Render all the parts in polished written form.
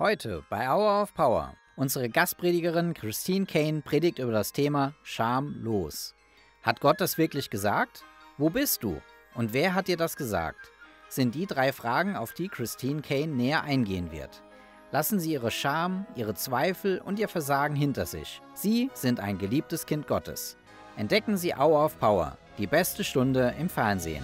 Heute bei Hour of Power. Unsere Gastpredigerin Christine Caine predigt über das Thema Schamlos. Hat Gott das wirklich gesagt? Wo bist du? Und wer hat dir das gesagt? Sind die 3 Fragen, auf die Christine Caine näher eingehen wird. Lassen Sie Ihre Scham, Ihre Zweifel und Ihr Versagen hinter sich. Sie sind ein geliebtes Kind Gottes. Entdecken Sie Hour of Power, die beste Stunde im Fernsehen.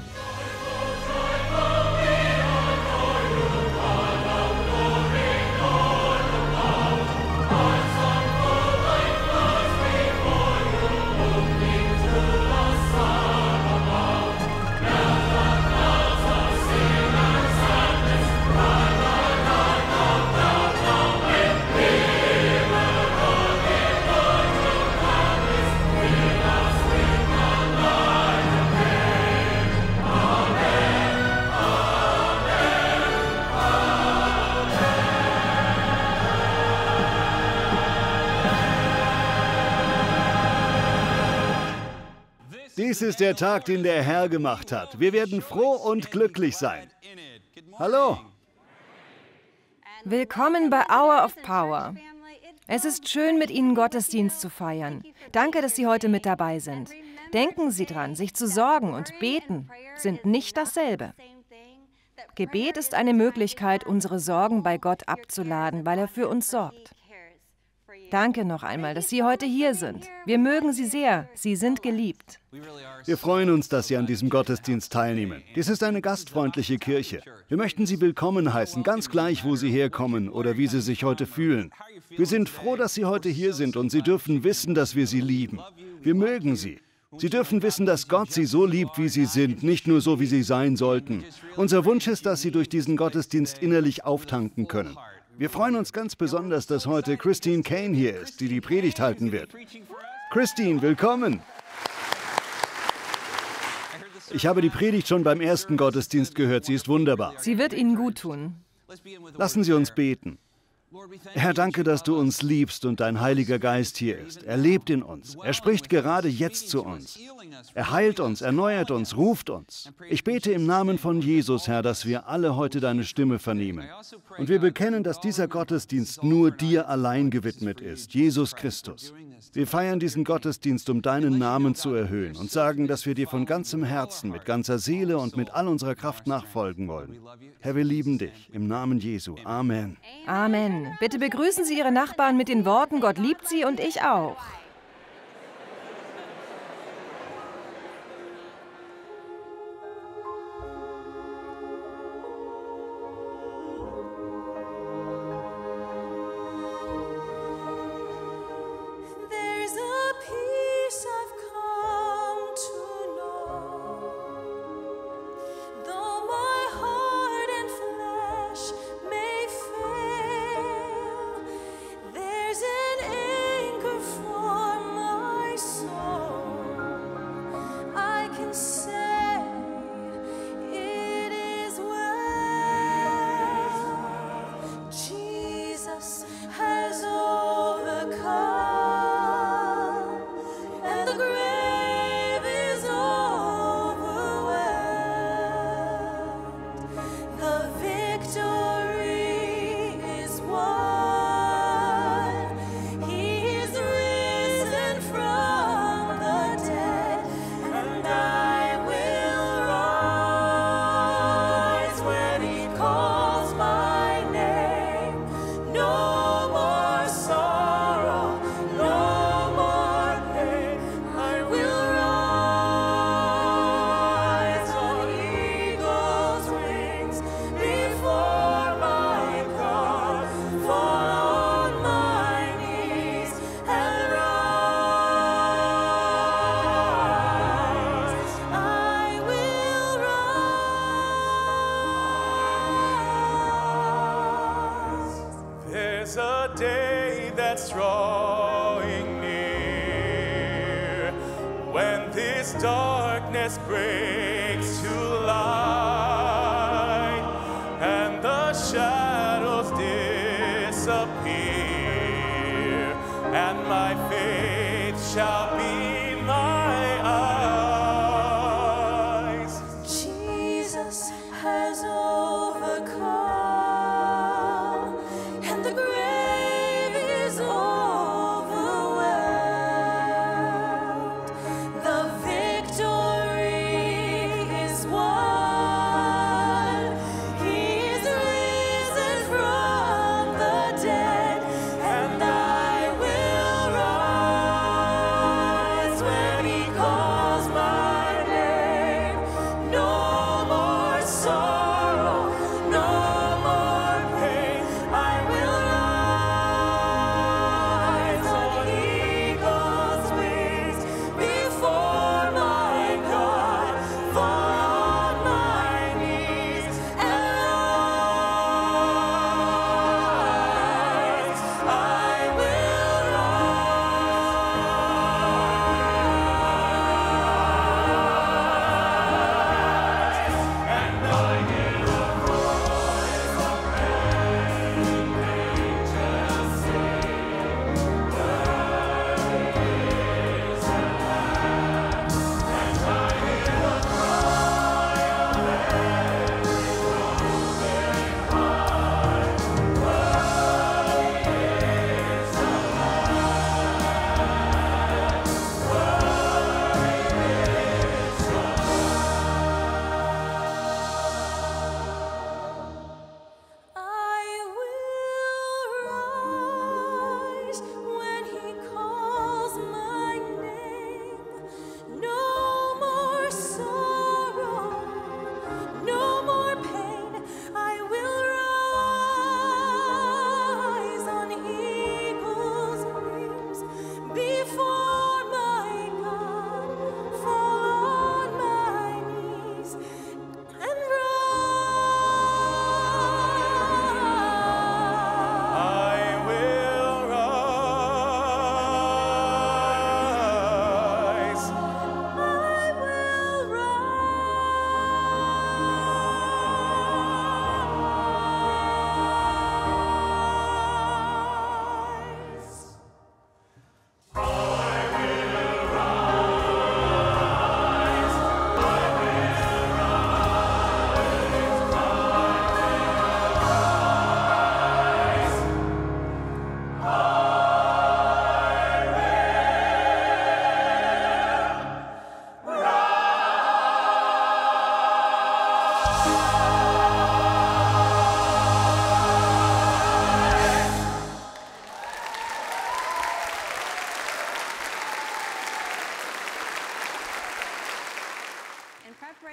Dies ist der Tag, den der Herr gemacht hat. Wir werden froh und glücklich sein. Hallo. Willkommen bei Hour of Power. Es ist schön, mit Ihnen Gottesdienst zu feiern. Danke, dass Sie heute mit dabei sind. Denken Sie dran, sich zu sorgen und beten sind nicht dasselbe. Gebet ist eine Möglichkeit, unsere Sorgen bei Gott abzuladen, weil er für uns sorgt. Danke noch einmal, dass Sie heute hier sind. Wir mögen Sie sehr. Sie sind geliebt. Wir freuen uns, dass Sie an diesem Gottesdienst teilnehmen. Dies ist eine gastfreundliche Kirche. Wir möchten Sie willkommen heißen, ganz gleich, wo Sie herkommen oder wie Sie sich heute fühlen. Wir sind froh, dass Sie heute hier sind und Sie dürfen wissen, dass wir Sie lieben. Wir mögen Sie. Sie dürfen wissen, dass Gott Sie so liebt, wie Sie sind, nicht nur so, wie Sie sein sollten. Unser Wunsch ist, dass Sie durch diesen Gottesdienst innerlich auftanken können. Wir freuen uns ganz besonders, dass heute Christine Caine hier ist, die die Predigt halten wird. Christine, willkommen! Ich habe die Predigt schon beim ersten Gottesdienst gehört. Sie ist wunderbar. Sie wird Ihnen gut tun. Lassen Sie uns beten. Herr, danke, dass du uns liebst und dein Heiliger Geist hier ist. Er lebt in uns. Er spricht gerade jetzt zu uns. Er heilt uns, erneuert uns, ruft uns. Ich bete im Namen von Jesus, Herr, dass wir alle heute deine Stimme vernehmen. Und wir bekennen, dass dieser Gottesdienst nur dir allein gewidmet ist, Jesus Christus. Wir feiern diesen Gottesdienst, um deinen Namen zu erhöhen und sagen, dass wir dir von ganzem Herzen, mit ganzer Seele und mit all unserer Kraft nachfolgen wollen. Herr, wir lieben dich. Im Namen Jesu. Amen. Amen. Bitte begrüßen Sie Ihre Nachbarn mit den Worten, Gott liebt Sie und ich auch. Darkness breaks to light, and the shadows disappear, and my faith shall be my eyes. Jesus has overcome, and the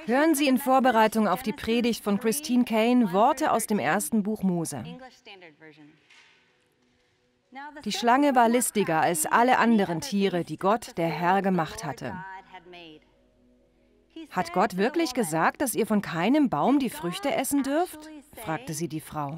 Hören Sie in Vorbereitung auf die Predigt von Christine Caine Worte aus dem ersten Buch Mose. Die Schlange war listiger als alle anderen Tiere, die Gott, der Herr, gemacht hatte. Hat Gott wirklich gesagt, dass ihr von keinem Baum die Früchte essen dürft? Fragte sie die Frau.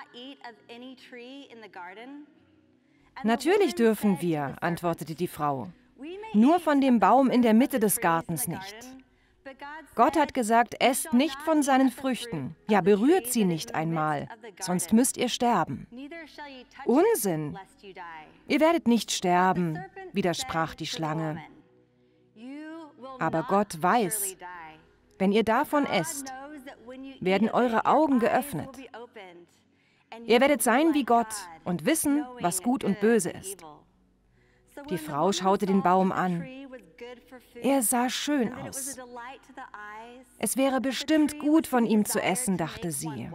Natürlich dürfen wir, antwortete die Frau. Nur von dem Baum in der Mitte des Gartens nicht. Gott hat gesagt, esst nicht von seinen Früchten. Ja, berührt sie nicht einmal, sonst müsst ihr sterben. Unsinn! Ihr werdet nicht sterben, widersprach die Schlange. Aber Gott weiß, wenn ihr davon esst, werden eure Augen geöffnet. Ihr werdet sein wie Gott und wissen, was gut und böse ist. Die Frau schaute den Baum an. Er sah schön aus. Es wäre bestimmt gut, von ihm zu essen, dachte sie.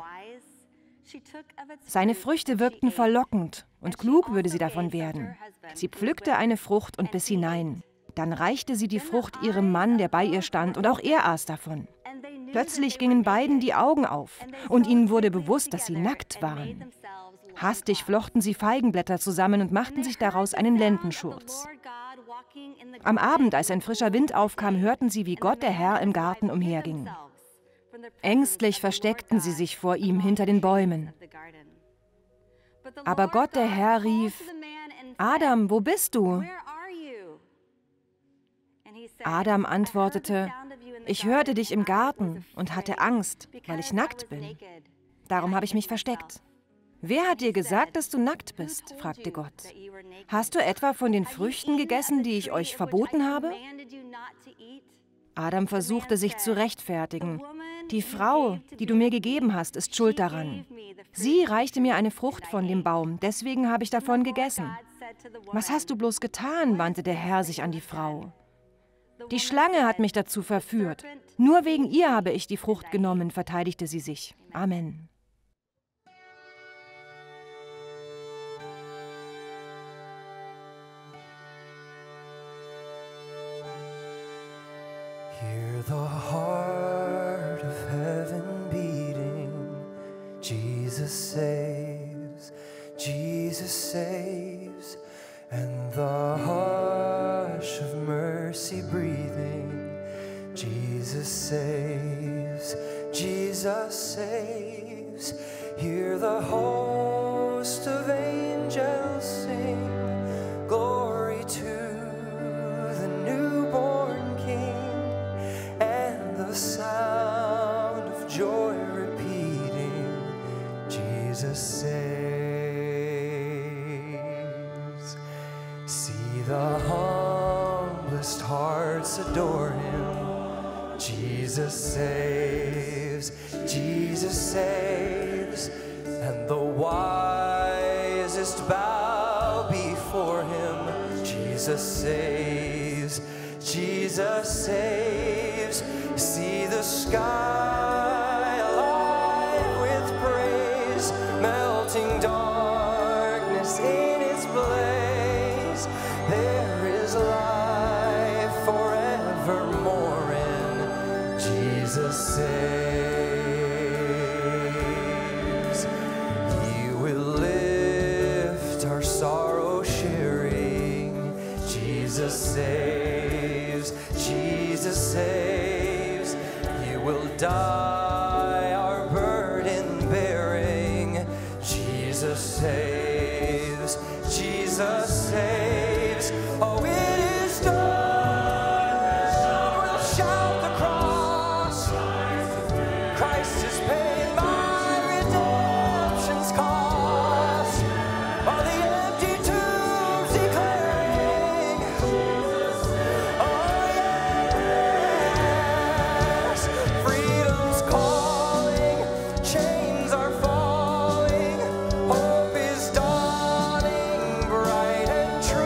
Seine Früchte wirkten verlockend und klug würde sie davon werden. Sie pflückte eine Frucht und biss hinein. Dann reichte sie die Frucht ihrem Mann, der bei ihr stand, und auch er aß davon. Plötzlich gingen beiden die Augen auf und ihnen wurde bewusst, dass sie nackt waren. Hastig flochten sie Feigenblätter zusammen und machten sich daraus einen Lendenschurz. Am Abend, als ein frischer Wind aufkam, hörten sie, wie Gott, der Herr, im Garten umherging. Ängstlich versteckten sie sich vor ihm hinter den Bäumen. Aber Gott, der Herr, rief: Adam, wo bist du? Adam antwortete: Ich hörte dich im Garten und hatte Angst, weil ich nackt bin. Darum habe ich mich versteckt. Wer hat dir gesagt, dass du nackt bist? Fragte Gott. Hast du etwa von den Früchten gegessen, die ich euch verboten habe? Adam versuchte sich zu rechtfertigen. Die Frau, die du mir gegeben hast, ist schuld daran. Sie reichte mir eine Frucht von dem Baum, deswegen habe ich davon gegessen. Was hast du bloß getan? Wandte der Herr sich an die Frau. Die Schlange hat mich dazu verführt. Nur wegen ihr habe ich die Frucht genommen, verteidigte sie sich. Amen. Hear the heart of heaven beating. Jesus saves, and the hush of mercy breathing. Jesus saves, hear the host of angels sing, glory to the newborn King, and the sound of joy repeating, Jesus saves. See the humblest hearts adore Him, Jesus saves, and the wisest bow before Him, Jesus saves, see the sky alive with praise, melting darkness in its blaze, there is life forevermore in Jesus saves. He will lift our sorrow sharing, Jesus saves, He will die our burden bearing, Jesus saves, oh it is done, we'll shout the cross, Christ has paid my redemption's cost, while the empty tombs declaring, oh yes, freedom's calling, chains are falling, hope is dawning, bright and true.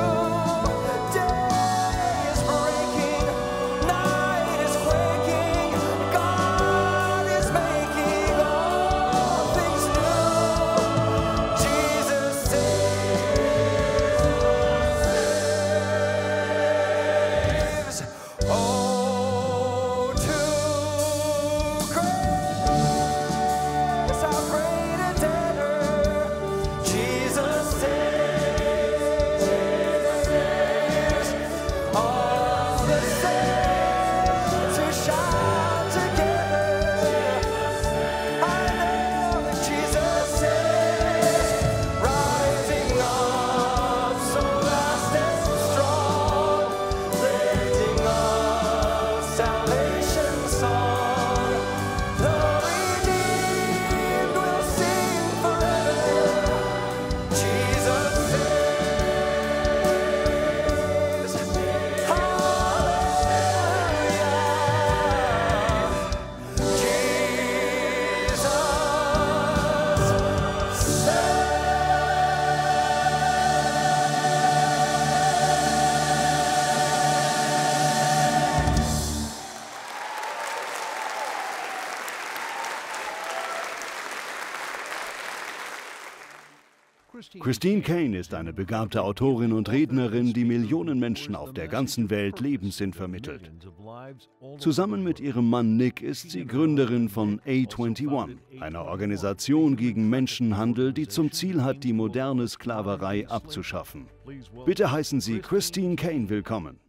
Christine Caine ist eine begabte Autorin und Rednerin, die Millionen Menschen auf der ganzen Welt Lebenssinn vermittelt. Zusammen mit ihrem Mann Nick ist sie Gründerin von A21, einer Organisation gegen Menschenhandel, die zum Ziel hat, die moderne Sklaverei abzuschaffen. Bitte heißen Sie Christine Caine willkommen.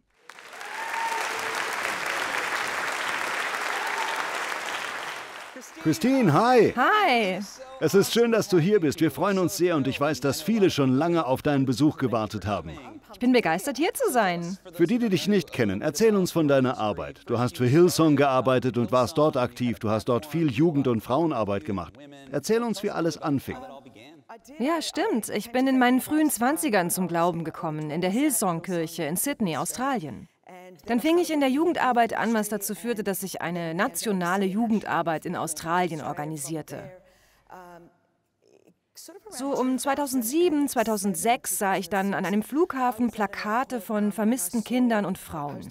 Christine, hi! Hi! Es ist schön, dass du hier bist. Wir freuen uns sehr und ich weiß, dass viele schon lange auf deinen Besuch gewartet haben. Ich bin begeistert, hier zu sein. Für die, die dich nicht kennen, erzähl uns von deiner Arbeit. Du hast für Hillsong gearbeitet und warst dort aktiv. Du hast dort viel Jugend- und Frauenarbeit gemacht. Erzähl uns, wie alles anfing. Ja, stimmt. Ich bin in meinen frühen 20ern zum Glauben gekommen, in der Hillsong-Kirche in Sydney, Australien. Dann fing ich in der Jugendarbeit an, was dazu führte, dass ich eine nationale Jugendarbeit in Australien organisierte. So um 2007, 2006 sah ich dann an einem Flughafen Plakate von vermissten Kindern und Frauen.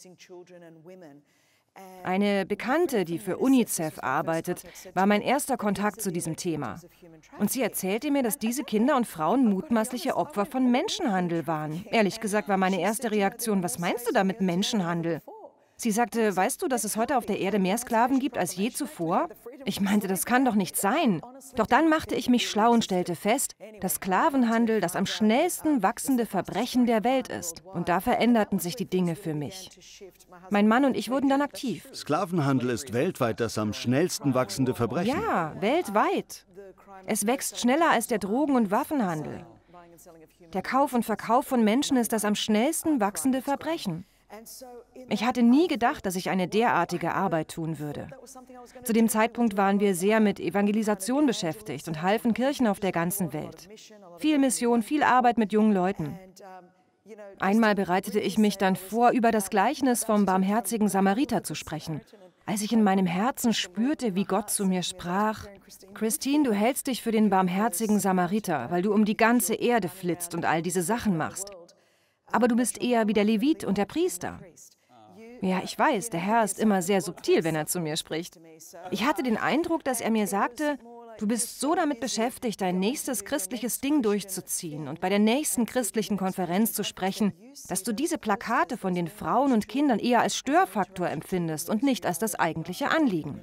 Eine Bekannte, die für UNICEF arbeitet, war mein erster Kontakt zu diesem Thema. Und sie erzählte mir, dass diese Kinder und Frauen mutmaßliche Opfer von Menschenhandel waren. Ehrlich gesagt war meine erste Reaktion, was meinst du damit Menschenhandel? Sie sagte, weißt du, dass es heute auf der Erde mehr Sklaven gibt als je zuvor? Ich meinte, das kann doch nicht sein. Doch dann machte ich mich schlau und stellte fest, dass Sklavenhandel das am schnellsten wachsende Verbrechen der Welt ist. Und da veränderten sich die Dinge für mich. Mein Mann und ich wurden dann aktiv. Sklavenhandel ist weltweit das am schnellsten wachsende Verbrechen. Ja, weltweit. Es wächst schneller als der Drogen- und Waffenhandel. Der Kauf und Verkauf von Menschen ist das am schnellsten wachsende Verbrechen. Ich hatte nie gedacht, dass ich eine derartige Arbeit tun würde. Zu dem Zeitpunkt waren wir sehr mit Evangelisation beschäftigt und halfen Kirchen auf der ganzen Welt. Viel Mission, viel Arbeit mit jungen Leuten. Einmal bereitete ich mich dann vor, über das Gleichnis vom barmherzigen Samariter zu sprechen. Als ich in meinem Herzen spürte, wie Gott zu mir sprach, Christine, du hältst dich für den barmherzigen Samariter, weil du um die ganze Erde flitzt und all diese Sachen machst. Aber du bist eher wie der Levit und der Priester. Ja, ich weiß, der Herr ist immer sehr subtil, wenn er zu mir spricht. Ich hatte den Eindruck, dass er mir sagte, du bist so damit beschäftigt, dein nächstes christliches Ding durchzuziehen und bei der nächsten christlichen Konferenz zu sprechen, dass du diese Plakate von den Frauen und Kindern eher als Störfaktor empfindest und nicht als das eigentliche Anliegen.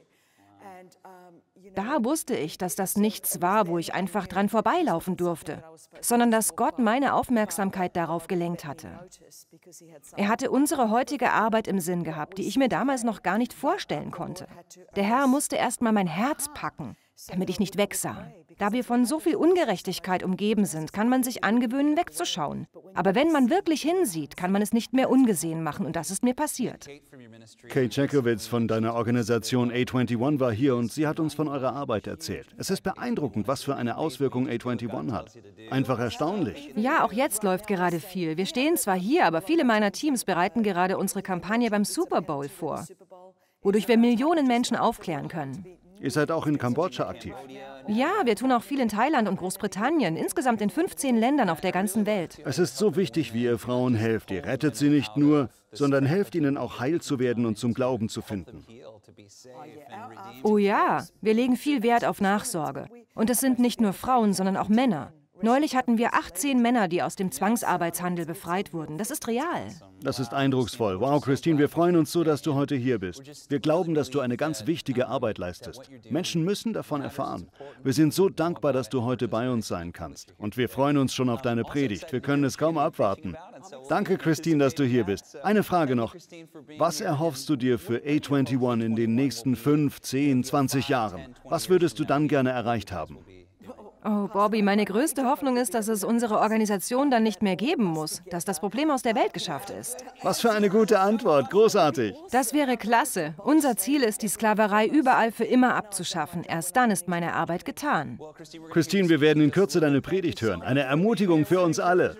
Da wusste ich, dass das nichts war, wo ich einfach dran vorbeilaufen durfte, sondern dass Gott meine Aufmerksamkeit darauf gelenkt hatte. Er hatte unsere heutige Arbeit im Sinn gehabt, die ich mir damals noch gar nicht vorstellen konnte. Der Herr musste erst mal mein Herz packen, damit ich nicht wegsah. Da wir von so viel Ungerechtigkeit umgeben sind, kann man sich angewöhnen, wegzuschauen. Aber wenn man wirklich hinsieht, kann man es nicht mehr ungesehen machen und das ist mir passiert. Kate Jackowitz von deiner Organisation A21 war hier und sie hat uns von eurer Arbeit erzählt. Es ist beeindruckend, was für eine Auswirkung A21 hat. Einfach erstaunlich. Ja, auch jetzt läuft gerade viel. Wir stehen zwar hier, aber viele meiner Teams bereiten gerade unsere Kampagne beim Super Bowl vor, wodurch wir Millionen Menschen aufklären können. Ihr seid auch in Kambodscha aktiv. Ja, wir tun auch viel in Thailand und Großbritannien, insgesamt in 15 Ländern auf der ganzen Welt. Es ist so wichtig, wie ihr Frauen helft. Ihr rettet sie nicht nur, sondern helft ihnen auch heil zu werden und zum Glauben zu finden. Oh ja, wir legen viel Wert auf Nachsorge. Und es sind nicht nur Frauen, sondern auch Männer. Neulich hatten wir 18 Männer, die aus dem Zwangsarbeitshandel befreit wurden. Das ist real. Das ist eindrucksvoll. Wow, Christine, wir freuen uns so, dass du heute hier bist. Wir glauben, dass du eine ganz wichtige Arbeit leistest. Menschen müssen davon erfahren. Wir sind so dankbar, dass du heute bei uns sein kannst. Und wir freuen uns schon auf deine Predigt. Wir können es kaum abwarten. Danke, Christine, dass du hier bist. Eine Frage noch. Was erhoffst du dir für A21 in den nächsten 5, 10, 20 Jahren? Was würdest du dann gerne erreicht haben? Oh, Bobby, meine größte Hoffnung ist, dass es unsere Organisation dann nicht mehr geben muss, dass das Problem aus der Welt geschafft ist. Was für eine gute Antwort, großartig. Das wäre klasse. Unser Ziel ist, die Sklaverei überall für immer abzuschaffen. Erst dann ist meine Arbeit getan. Christine, wir werden in Kürze deine Predigt hören. Eine Ermutigung für uns alle.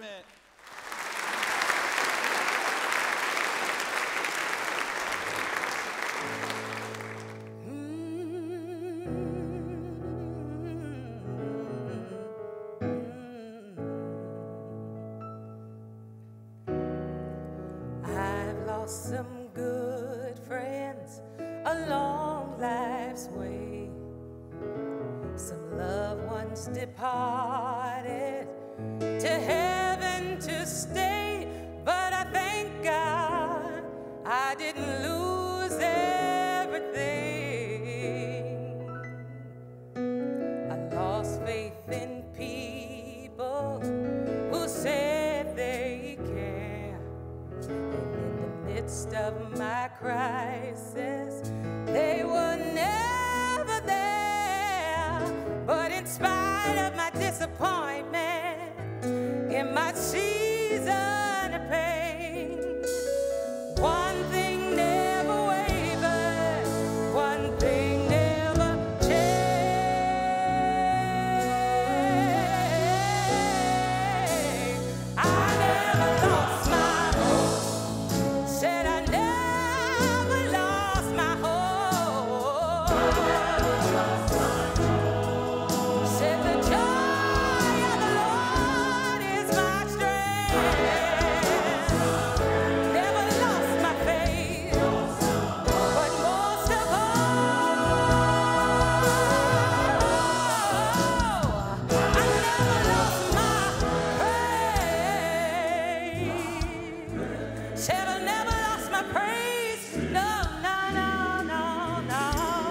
Some good friends along life's way, some loved ones departed, disappointment, in my season of pain. One thing never wavered, one thing never changed. I never lost my hope. Said I never lost my hope. Said the joy of the Lord is my strength. Never lost my faith, but most of all, I never lost my praise. Said I never lost my praise. No, no, no, no, no.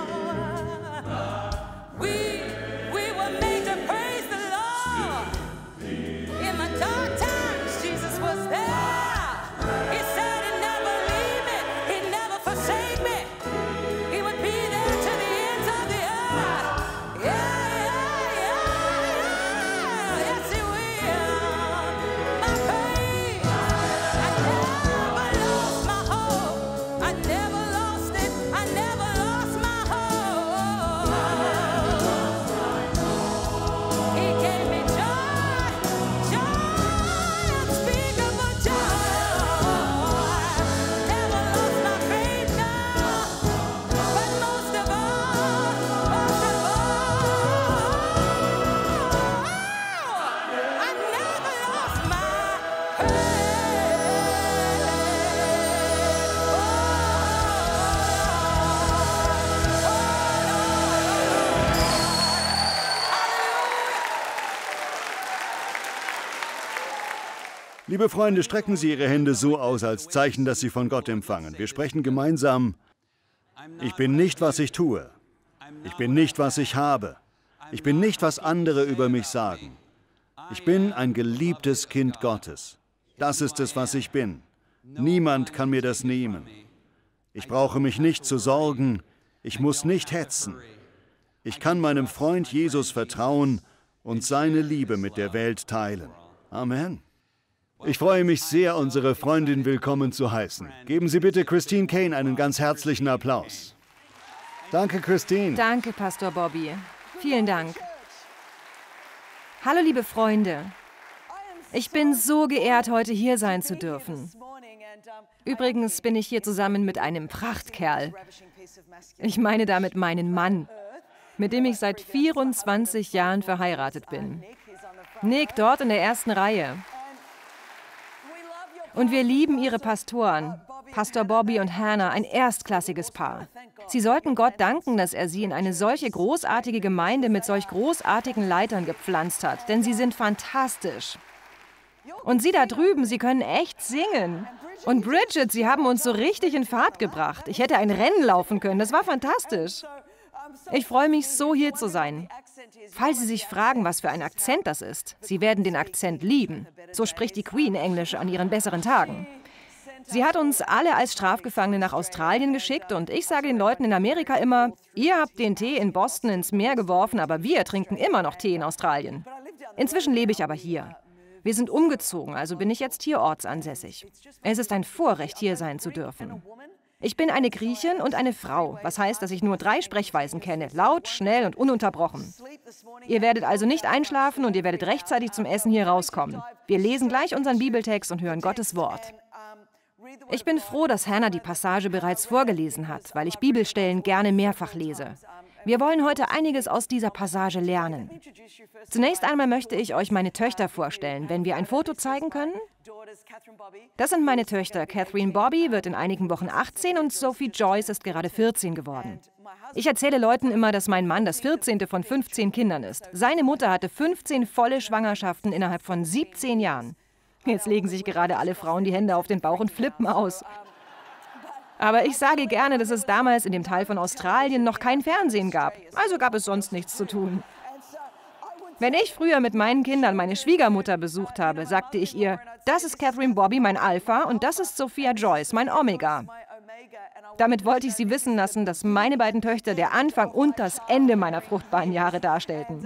We were made to praise the Lord. In my dark times, Jesus was there. He said he'd never leave me, he'd never forsake me. He would be there to the ends of the earth. Yeah, yeah, yeah, yeah. Yes, he will. My praise. I never lost my hope. I never lost it. I never lost my hope. He gave me joy, unspeakable joy. Never lost my faith, no. But most of all, I never lost my Liebe Freunde, strecken Sie Ihre Hände so aus, als Zeichen, dass Sie von Gott empfangen. Wir sprechen gemeinsam: Ich bin nicht, was ich tue. Ich bin nicht, was ich habe. Ich bin nicht, was andere über mich sagen. Ich bin ein geliebtes Kind Gottes. Das ist es, was ich bin. Niemand kann mir das nehmen. Ich brauche mich nicht zu sorgen. Ich muss nicht hetzen. Ich kann meinem Freund Jesus vertrauen und seine Liebe mit der Welt teilen. Amen. Ich freue mich sehr, unsere Freundin willkommen zu heißen. Geben Sie bitte Christine Caine einen ganz herzlichen Applaus. Danke, Christine. Danke, Pastor Bobby. Vielen Dank. Hallo, liebe Freunde. Ich bin so geehrt, heute hier sein zu dürfen. Übrigens bin ich hier zusammen mit einem Prachtkerl. Ich meine damit meinen Mann, mit dem ich seit 24 Jahren verheiratet bin. Nick, dort in der ersten Reihe. Und wir lieben ihre Pastoren, Pastor Bobby und Hannah, ein erstklassiges Paar. Sie sollten Gott danken, dass er sie in eine solche großartige Gemeinde mit solch großartigen Leitern gepflanzt hat, denn sie sind fantastisch. Und Sie da drüben, Sie können echt singen. Und Bridget, Sie haben uns so richtig in Fahrt gebracht. Ich hätte ein Rennen laufen können, das war fantastisch. Ich freue mich so, hier zu sein. Falls Sie sich fragen, was für ein Akzent das ist, Sie werden den Akzent lieben. So spricht die Queen Englisch an ihren besseren Tagen. Sie hat uns alle als Strafgefangene nach Australien geschickt und ich sage den Leuten in Amerika immer, ihr habt den Tee in Boston ins Meer geworfen, aber wir trinken immer noch Tee in Australien. Inzwischen lebe ich aber hier. Wir sind umgezogen, also bin ich jetzt hier ortsansässig. Es ist ein Vorrecht, hier sein zu dürfen. Ich bin eine Griechin und eine Frau, was heißt, dass ich nur 3 Sprechweisen kenne, laut, schnell und ununterbrochen. Ihr werdet also nicht einschlafen und ihr werdet rechtzeitig zum Essen hier rauskommen. Wir lesen gleich unseren Bibeltext und hören Gottes Wort. Ich bin froh, dass Hannah die Passage bereits vorgelesen hat, weil ich Bibelstellen gerne mehrfach lese. Wir wollen heute einiges aus dieser Passage lernen. Zunächst einmal möchte ich euch meine Töchter vorstellen, wenn wir ein Foto zeigen können. Das sind meine Töchter. Catherine Bobby wird in einigen Wochen 18 und Sophie Joyce ist gerade 14 geworden. Ich erzähle Leuten immer, dass mein Mann das 14. von 15 Kindern ist. Seine Mutter hatte 15 volle Schwangerschaften innerhalb von 17 Jahren. Jetzt legen sich gerade alle Frauen die Hände auf den Bauch und flippen aus. Aber ich sage gerne, dass es damals in dem Teil von Australien noch kein Fernsehen gab. Also gab es sonst nichts zu tun. Wenn ich früher mit meinen Kindern meine Schwiegermutter besucht habe, sagte ich ihr, das ist Catherine Bobby, mein Alpha, und das ist Sophia Joyce, mein Omega. Damit wollte ich sie wissen lassen, dass meine beiden Töchter der Anfang und das Ende meiner fruchtbaren Jahre darstellten.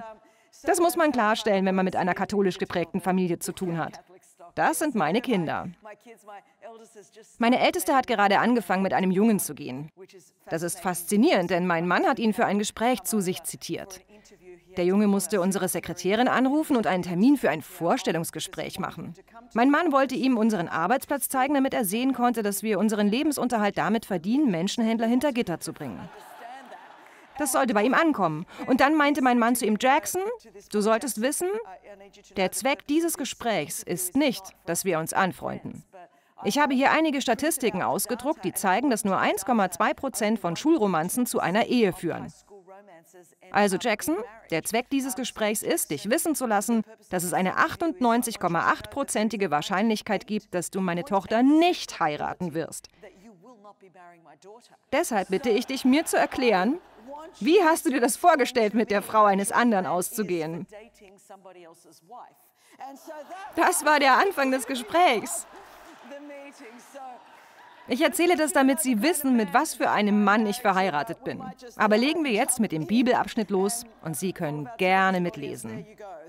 Das muss man klarstellen, wenn man mit einer katholisch geprägten Familie zu tun hat. Das sind meine Kinder. Meine Älteste hat gerade angefangen, mit einem Jungen zu gehen. Das ist faszinierend, denn mein Mann hat ihn für ein Gespräch zu sich zitiert. Der Junge musste unsere Sekretärin anrufen und einen Termin für ein Vorstellungsgespräch machen. Mein Mann wollte ihm unseren Arbeitsplatz zeigen, damit er sehen konnte, dass wir unseren Lebensunterhalt damit verdienen, Menschenhändler hinter Gitter zu bringen. Das sollte bei ihm ankommen. Und dann meinte mein Mann zu ihm, Jackson, du solltest wissen, der Zweck dieses Gesprächs ist nicht, dass wir uns anfreunden. Ich habe hier einige Statistiken ausgedruckt, die zeigen, dass nur 1,2% von Schulromanzen zu einer Ehe führen. Also Jackson, der Zweck dieses Gesprächs ist, dich wissen zu lassen, dass es eine 98,8%ige Wahrscheinlichkeit gibt, dass du meine Tochter nicht heiraten wirst. Deshalb bitte ich dich, mir zu erklären, wie hast du dir das vorgestellt, mit der Frau eines anderen auszugehen? Das war der Anfang des Gesprächs. Ich erzähle das, damit Sie wissen, mit was für einem Mann ich verheiratet bin. Aber legen wir jetzt mit dem Bibelabschnitt los und Sie können gerne mitlesen.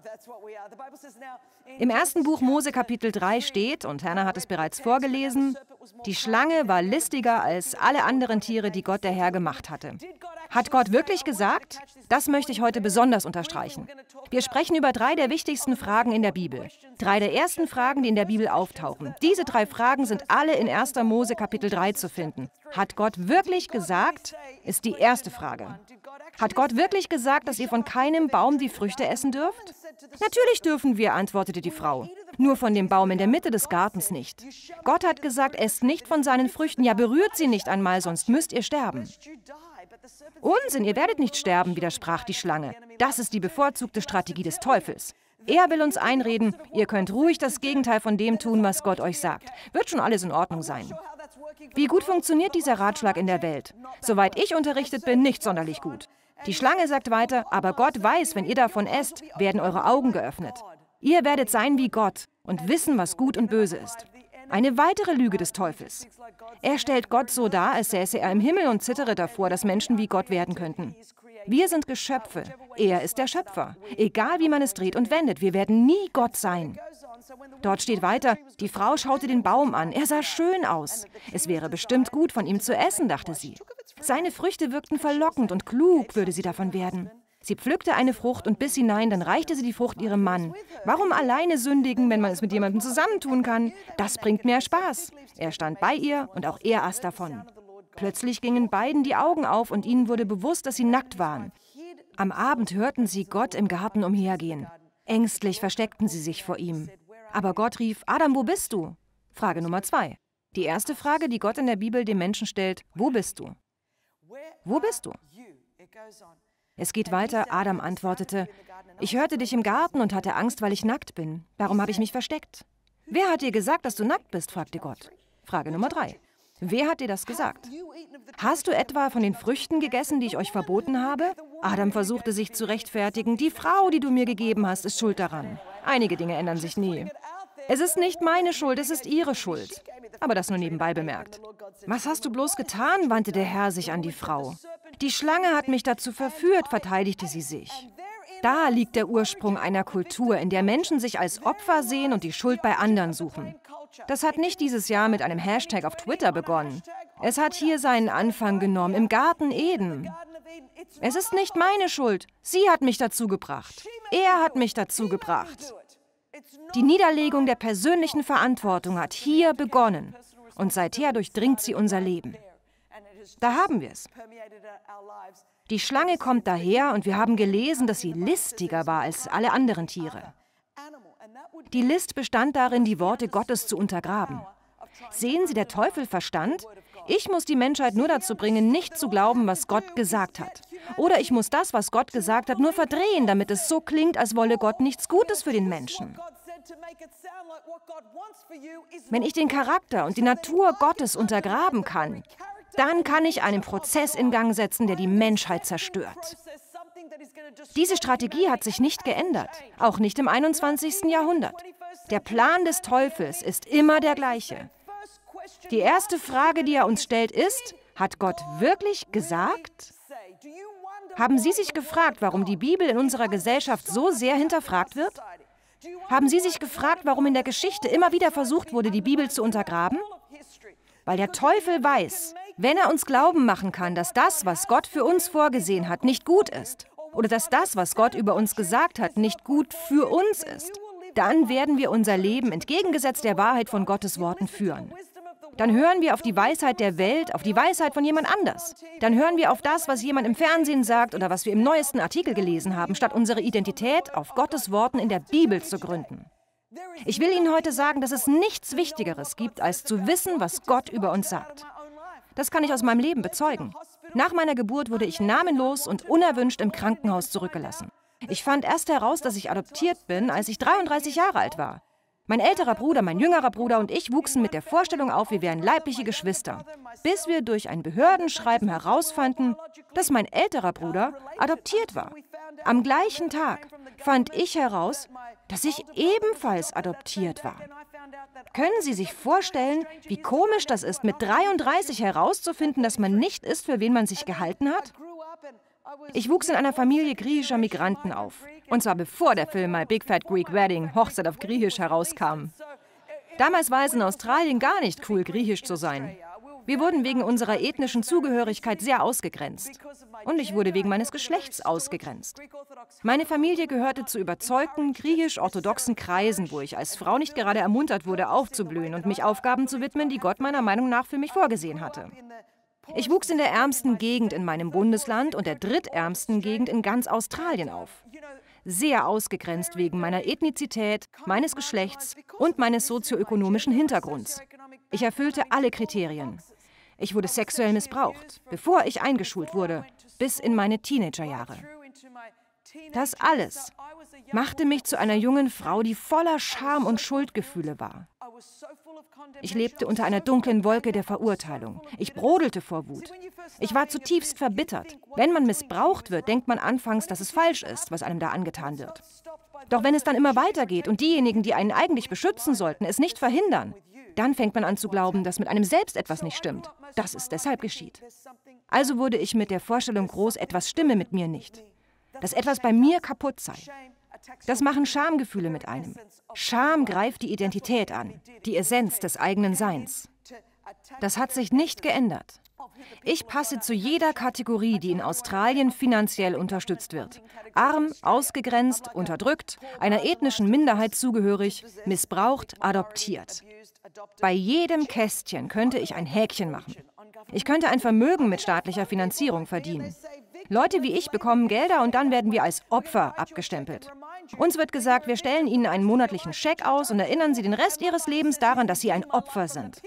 Im 1. Buch Mose Kapitel 3 steht, und Hannah hat es bereits vorgelesen, die Schlange war listiger als alle anderen Tiere, die Gott der Herr gemacht hatte. Hat Gott wirklich gesagt? Das möchte ich heute besonders unterstreichen. Wir sprechen über 3 der wichtigsten Fragen in der Bibel. 3 der ersten Fragen, die in der Bibel auftauchen. Diese 3 Fragen sind alle in 1. Mose Kapitel 3 zu finden. Hat Gott wirklich gesagt? Ist die erste Frage. Hat Gott wirklich gesagt, dass ihr von keinem Baum die Früchte essen dürft? Natürlich dürfen wir, antwortete die Frau. Nur von dem Baum in der Mitte des Gartens nicht. Gott hat gesagt, esst nicht von seinen Früchten, ja berührt sie nicht einmal, sonst müsst ihr sterben. Unsinn, ihr werdet nicht sterben, widersprach die Schlange. Das ist die bevorzugte Strategie des Teufels. Er will uns einreden, ihr könnt ruhig das Gegenteil von dem tun, was Gott euch sagt. Wird schon alles in Ordnung sein. Wie gut funktioniert dieser Ratschlag in der Welt? Soweit ich unterrichtet bin, nicht sonderlich gut. Die Schlange sagt weiter, aber Gott weiß, wenn ihr davon esst, werden eure Augen geöffnet. Ihr werdet sein wie Gott und wissen, was gut und böse ist. Eine weitere Lüge des Teufels. Er stellt Gott so dar, als säße er im Himmel und zittere davor, dass Menschen wie Gott werden könnten. Wir sind Geschöpfe. Er ist der Schöpfer. Egal wie man es dreht und wendet, wir werden nie Gott sein. Dort steht weiter, die Frau schaute den Baum an. Er sah schön aus. Es wäre bestimmt gut, von ihm zu essen, dachte sie. Seine Früchte wirkten verlockend und klug würde sie davon werden. Sie pflückte eine Frucht und biss hinein, dann reichte sie die Frucht ihrem Mann. Warum alleine sündigen, wenn man es mit jemandem zusammentun kann? Das bringt mehr Spaß. Er stand bei ihr und auch er aß davon. Plötzlich gingen beiden die Augen auf und ihnen wurde bewusst, dass sie nackt waren. Am Abend hörten sie Gott im Garten umhergehen. Ängstlich versteckten sie sich vor ihm. Aber Gott rief, Adam, wo bist du? Frage Nummer 2. Die erste Frage, die Gott in der Bibel dem Menschen stellt, wo bist du? Wo bist du? Es geht weiter, Adam antwortete, ich hörte dich im Garten und hatte Angst, weil ich nackt bin. Darum habe ich mich versteckt. Wer hat dir gesagt, dass du nackt bist, fragte Gott. Frage Nummer 3. Wer hat dir das gesagt? Hast du etwa von den Früchten gegessen, die ich euch verboten habe? Adam versuchte sich zu rechtfertigen. Die Frau, die du mir gegeben hast, ist schuld daran. Einige Dinge ändern sich nie. Es ist nicht meine Schuld, es ist ihre Schuld. Aber das nur nebenbei bemerkt. Was hast du bloß getan, wandte der Herr sich an die Frau. Die Schlange hat mich dazu verführt, verteidigte sie sich. Da liegt der Ursprung einer Kultur, in der Menschen sich als Opfer sehen und die Schuld bei anderen suchen. Das hat nicht dieses Jahr mit einem Hashtag auf Twitter begonnen. Es hat hier seinen Anfang genommen, im Garten Eden. Es ist nicht meine Schuld. Sie hat mich dazu gebracht. Er hat mich dazu gebracht. Die Niederlegung der persönlichen Verantwortung hat hier begonnen. Und seither durchdringt sie unser Leben. Da haben wir es. Die Schlange kommt daher und wir haben gelesen, dass sie listiger war als alle anderen Tiere. Die List bestand darin, die Worte Gottes zu untergraben. Sehen Sie, der Teufel verstand, ich muss die Menschheit nur dazu bringen, nicht zu glauben, was Gott gesagt hat. Oder ich muss das, was Gott gesagt hat, nur verdrehen, damit es so klingt, als wolle Gott nichts Gutes für den Menschen. Wenn ich den Charakter und die Natur Gottes untergraben kann, dann kann ich einen Prozess in Gang setzen, der die Menschheit zerstört. Diese Strategie hat sich nicht geändert, auch nicht im 21. Jahrhundert. Der Plan des Teufels ist immer der gleiche. Die erste Frage, die er uns stellt, ist, hat Gott wirklich gesagt? Haben Sie sich gefragt, warum die Bibel in unserer Gesellschaft so sehr hinterfragt wird? Haben Sie sich gefragt, warum in der Geschichte immer wieder versucht wurde, die Bibel zu untergraben? Weil der Teufel weiß, wenn er uns glauben machen kann, dass das, was Gott für uns vorgesehen hat, nicht gut ist, oder dass das, was Gott über uns gesagt hat, nicht gut für uns ist, dann werden wir unser Leben entgegengesetzt der Wahrheit von Gottes Worten führen. Dann hören wir auf die Weisheit der Welt, auf die Weisheit von jemand anders. Dann hören wir auf das, was jemand im Fernsehen sagt oder was wir im neuesten Artikel gelesen haben, statt unsere Identität auf Gottes Worten in der Bibel zu gründen. Ich will Ihnen heute sagen, dass es nichts Wichtigeres gibt, als zu wissen, was Gott über uns sagt. Das kann ich aus meinem Leben bezeugen. Nach meiner Geburt wurde ich namenlos und unerwünscht im Krankenhaus zurückgelassen. Ich fand erst heraus, dass ich adoptiert bin, als ich 33 Jahre alt war. Mein älterer Bruder, mein jüngerer Bruder und ich wuchsen mit der Vorstellung auf, wir wären leibliche Geschwister, bis wir durch ein Behördenschreiben herausfanden, dass mein älterer Bruder adoptiert war. Am gleichen Tag fand ich heraus, dass ich ebenfalls adoptiert war. Können Sie sich vorstellen, wie komisch das ist, mit 33 herauszufinden, dass man nicht ist, für wen man sich gehalten hat? Ich wuchs in einer Familie griechischer Migranten auf. Und zwar bevor der Film My Big Fat Greek Wedding, Hochzeit auf Griechisch, herauskam. Damals war es in Australien gar nicht cool, griechisch zu sein. Wir wurden wegen unserer ethnischen Zugehörigkeit sehr ausgegrenzt. Und ich wurde wegen meines Geschlechts ausgegrenzt. Meine Familie gehörte zu überzeugten, griechisch-orthodoxen Kreisen, wo ich als Frau nicht gerade ermuntert wurde, aufzublühen und mich Aufgaben zu widmen, die Gott meiner Meinung nach für mich vorgesehen hatte. Ich wuchs in der ärmsten Gegend in meinem Bundesland und der drittärmsten Gegend in ganz Australien auf. Sehr ausgegrenzt wegen meiner Ethnizität, meines Geschlechts und meines sozioökonomischen Hintergrunds. Ich erfüllte alle Kriterien. Ich wurde sexuell missbraucht, bevor ich eingeschult wurde, bis in meine Teenagerjahre. Das alles machte mich zu einer jungen Frau, die voller Scham und Schuldgefühle war. Ich lebte unter einer dunklen Wolke der Verurteilung. Ich brodelte vor Wut. Ich war zutiefst verbittert. Wenn man missbraucht wird, denkt man anfangs, dass es falsch ist, was einem da angetan wird. Doch wenn es dann immer weitergeht und diejenigen, die einen eigentlich beschützen sollten, es nicht verhindern, dann fängt man an zu glauben, dass mit einem selbst etwas nicht stimmt. Dass es deshalb geschieht. Also wurde ich mit der Vorstellung groß, etwas stimme mit mir nicht. Dass etwas bei mir kaputt sei. Das machen Schamgefühle mit einem. Scham greift die Identität an, die Essenz des eigenen Seins. Das hat sich nicht geändert. Ich passe zu jeder Kategorie, die in Australien finanziell unterstützt wird. Arm, ausgegrenzt, unterdrückt, einer ethnischen Minderheit zugehörig, missbraucht, adoptiert. Bei jedem Kästchen könnte ich ein Häkchen machen. Ich könnte ein Vermögen mit staatlicher Finanzierung verdienen. Leute wie ich bekommen Gelder und dann werden wir als Opfer abgestempelt. Uns wird gesagt, wir stellen ihnen einen monatlichen Scheck aus und erinnern sie den Rest ihres Lebens daran, dass sie ein Opfer sind.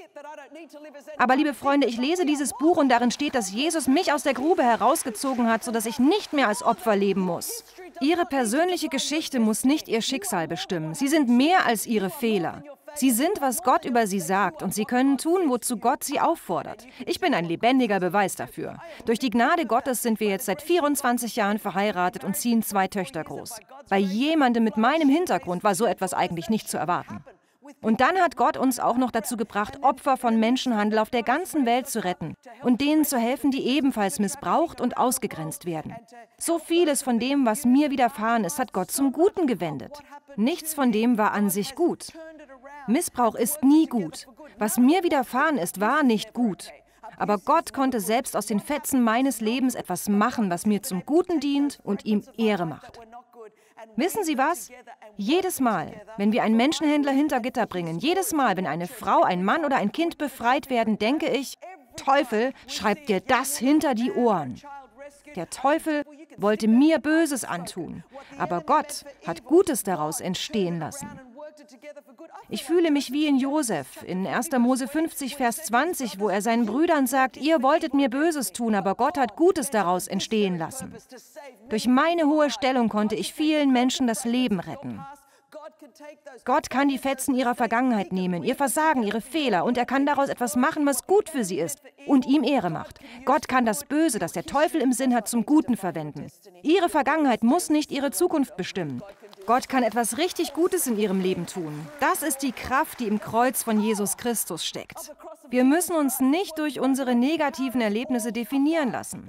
Aber liebe Freunde, ich lese dieses Buch und darin steht, dass Jesus mich aus der Grube herausgezogen hat, sodass ich nicht mehr als Opfer leben muss. Ihre persönliche Geschichte muss nicht ihr Schicksal bestimmen. Sie sind mehr als ihre Fehler. Sie sind, was Gott über sie sagt und sie können tun, wozu Gott sie auffordert. Ich bin ein lebendiger Beweis dafür. Durch die Gnade Gottes sind wir jetzt seit 24 Jahren verheiratet und ziehen 2 Töchter groß. Bei jemandem mit meinem Hintergrund war so etwas eigentlich nicht zu erwarten. Und dann hat Gott uns auch noch dazu gebracht, Opfer von Menschenhandel auf der ganzen Welt zu retten und denen zu helfen, die ebenfalls missbraucht und ausgegrenzt werden. So vieles von dem, was mir widerfahren ist, hat Gott zum Guten gewendet. Nichts von dem war an sich gut. Missbrauch ist nie gut. Was mir widerfahren ist, war nicht gut. Aber Gott konnte selbst aus den Fetzen meines Lebens etwas machen, was mir zum Guten dient und ihm Ehre macht. Wissen Sie was? Jedes Mal, wenn wir einen Menschenhändler hinter Gitter bringen, jedes Mal, wenn eine Frau, ein Mann oder ein Kind befreit werden, denke ich, Teufel, schreib dir das hinter die Ohren. Der Teufel wollte mir Böses antun, aber Gott hat Gutes daraus entstehen lassen. Ich fühle mich wie in Josef, in 1. Mose 50, Vers 20, wo er seinen Brüdern sagt, ihr wolltet mir Böses tun, aber Gott hat Gutes daraus entstehen lassen. Durch meine hohe Stellung konnte ich vielen Menschen das Leben retten. Gott kann die Fetzen ihrer Vergangenheit nehmen, ihr Versagen, ihre Fehler, und er kann daraus etwas machen, was gut für sie ist und ihm Ehre macht. Gott kann das Böse, das der Teufel im Sinn hat, zum Guten verwenden. Ihre Vergangenheit muss nicht ihre Zukunft bestimmen. Gott kann etwas richtig Gutes in ihrem Leben tun. Das ist die Kraft, die im Kreuz von Jesus Christus steckt. Wir müssen uns nicht durch unsere negativen Erlebnisse definieren lassen.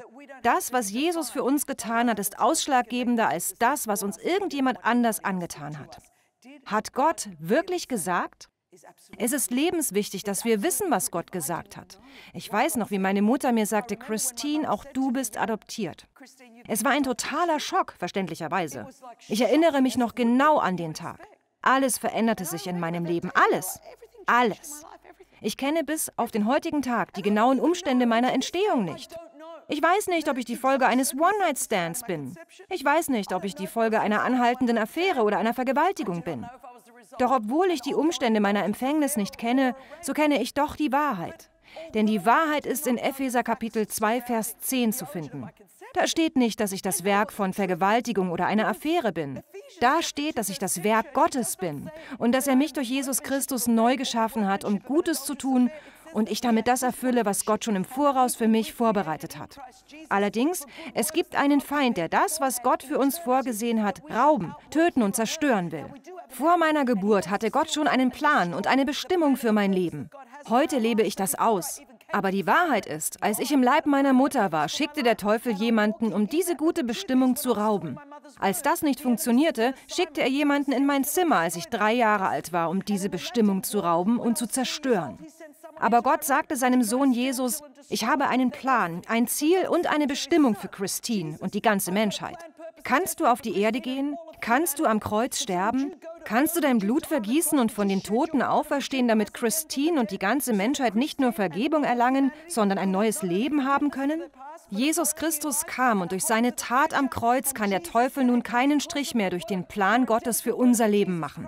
Das, was Jesus für uns getan hat, ist ausschlaggebender als das, was uns irgendjemand anders angetan hat. Hat Gott wirklich gesagt? Es ist lebenswichtig, dass wir wissen, was Gott gesagt hat. Ich weiß noch, wie meine Mutter mir sagte, Christine, auch du bist adoptiert. Es war ein totaler Schock, verständlicherweise. Ich erinnere mich noch genau an den Tag. Alles veränderte sich in meinem Leben. Alles. Alles. Ich kenne bis auf den heutigen Tag die genauen Umstände meiner Entstehung nicht. Ich weiß nicht, ob ich die Folge eines One-Night-Stands bin. Ich weiß nicht, ob ich die Folge einer anhaltenden Affäre oder einer Vergewaltigung bin. Doch obwohl ich die Umstände meiner Empfängnis nicht kenne, so kenne ich doch die Wahrheit. Denn die Wahrheit ist in Epheser Kapitel 2, Vers 10 zu finden. Da steht nicht, dass ich das Werk von Vergewaltigung oder einer Affäre bin. Da steht, dass ich das Werk Gottes bin und dass er mich durch Jesus Christus neu geschaffen hat, um Gutes zu tun und ich damit das erfülle, was Gott schon im Voraus für mich vorbereitet hat. Allerdings, es gibt einen Feind, der das, was Gott für uns vorgesehen hat, rauben, töten und zerstören will. Vor meiner Geburt hatte Gott schon einen Plan und eine Bestimmung für mein Leben. Heute lebe ich das aus. Aber die Wahrheit ist, als ich im Leib meiner Mutter war, schickte der Teufel jemanden, um diese gute Bestimmung zu rauben. Als das nicht funktionierte, schickte er jemanden in mein Zimmer, als ich 3 Jahre alt war, um diese Bestimmung zu rauben und zu zerstören. Aber Gott sagte seinem Sohn Jesus, ich habe einen Plan, ein Ziel und eine Bestimmung für Christine und die ganze Menschheit. Kannst du auf die Erde gehen? Kannst du am Kreuz sterben? Kannst du dein Blut vergießen und von den Toten auferstehen, damit Christine und die ganze Menschheit nicht nur Vergebung erlangen, sondern ein neues Leben haben können? Jesus Christus kam und durch seine Tat am Kreuz kann der Teufel nun keinen Strich mehr durch den Plan Gottes für unser Leben machen.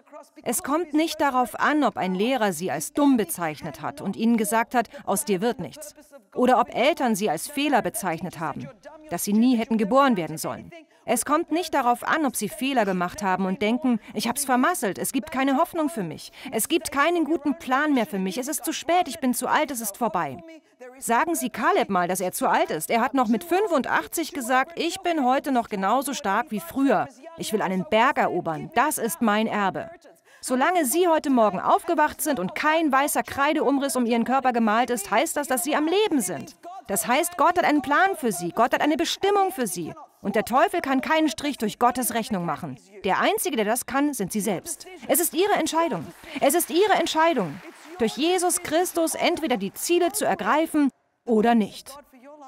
Es kommt nicht darauf an, ob ein Lehrer sie als dumm bezeichnet hat und ihnen gesagt hat, aus dir wird nichts. Oder ob Eltern sie als Fehler bezeichnet haben, dass sie nie hätten geboren werden sollen. Es kommt nicht darauf an, ob sie Fehler gemacht haben und denken, ich hab's vermasselt, es gibt keine Hoffnung für mich. Es gibt keinen guten Plan mehr für mich, es ist zu spät, ich bin zu alt, es ist vorbei. Sagen Sie Kaleb mal, dass er zu alt ist. Er hat noch mit 85 gesagt, ich bin heute noch genauso stark wie früher. Ich will einen Berg erobern, das ist mein Erbe. Solange Sie heute Morgen aufgewacht sind und kein weißer Kreideumriss um Ihren Körper gemalt ist, heißt das, dass Sie am Leben sind. Das heißt, Gott hat einen Plan für Sie, Gott hat eine Bestimmung für Sie. Und der Teufel kann keinen Strich durch Gottes Rechnung machen. Der Einzige, der das kann, sind Sie selbst. Es ist Ihre Entscheidung. Es ist Ihre Entscheidung, durch Jesus Christus entweder die Ziele zu ergreifen oder nicht.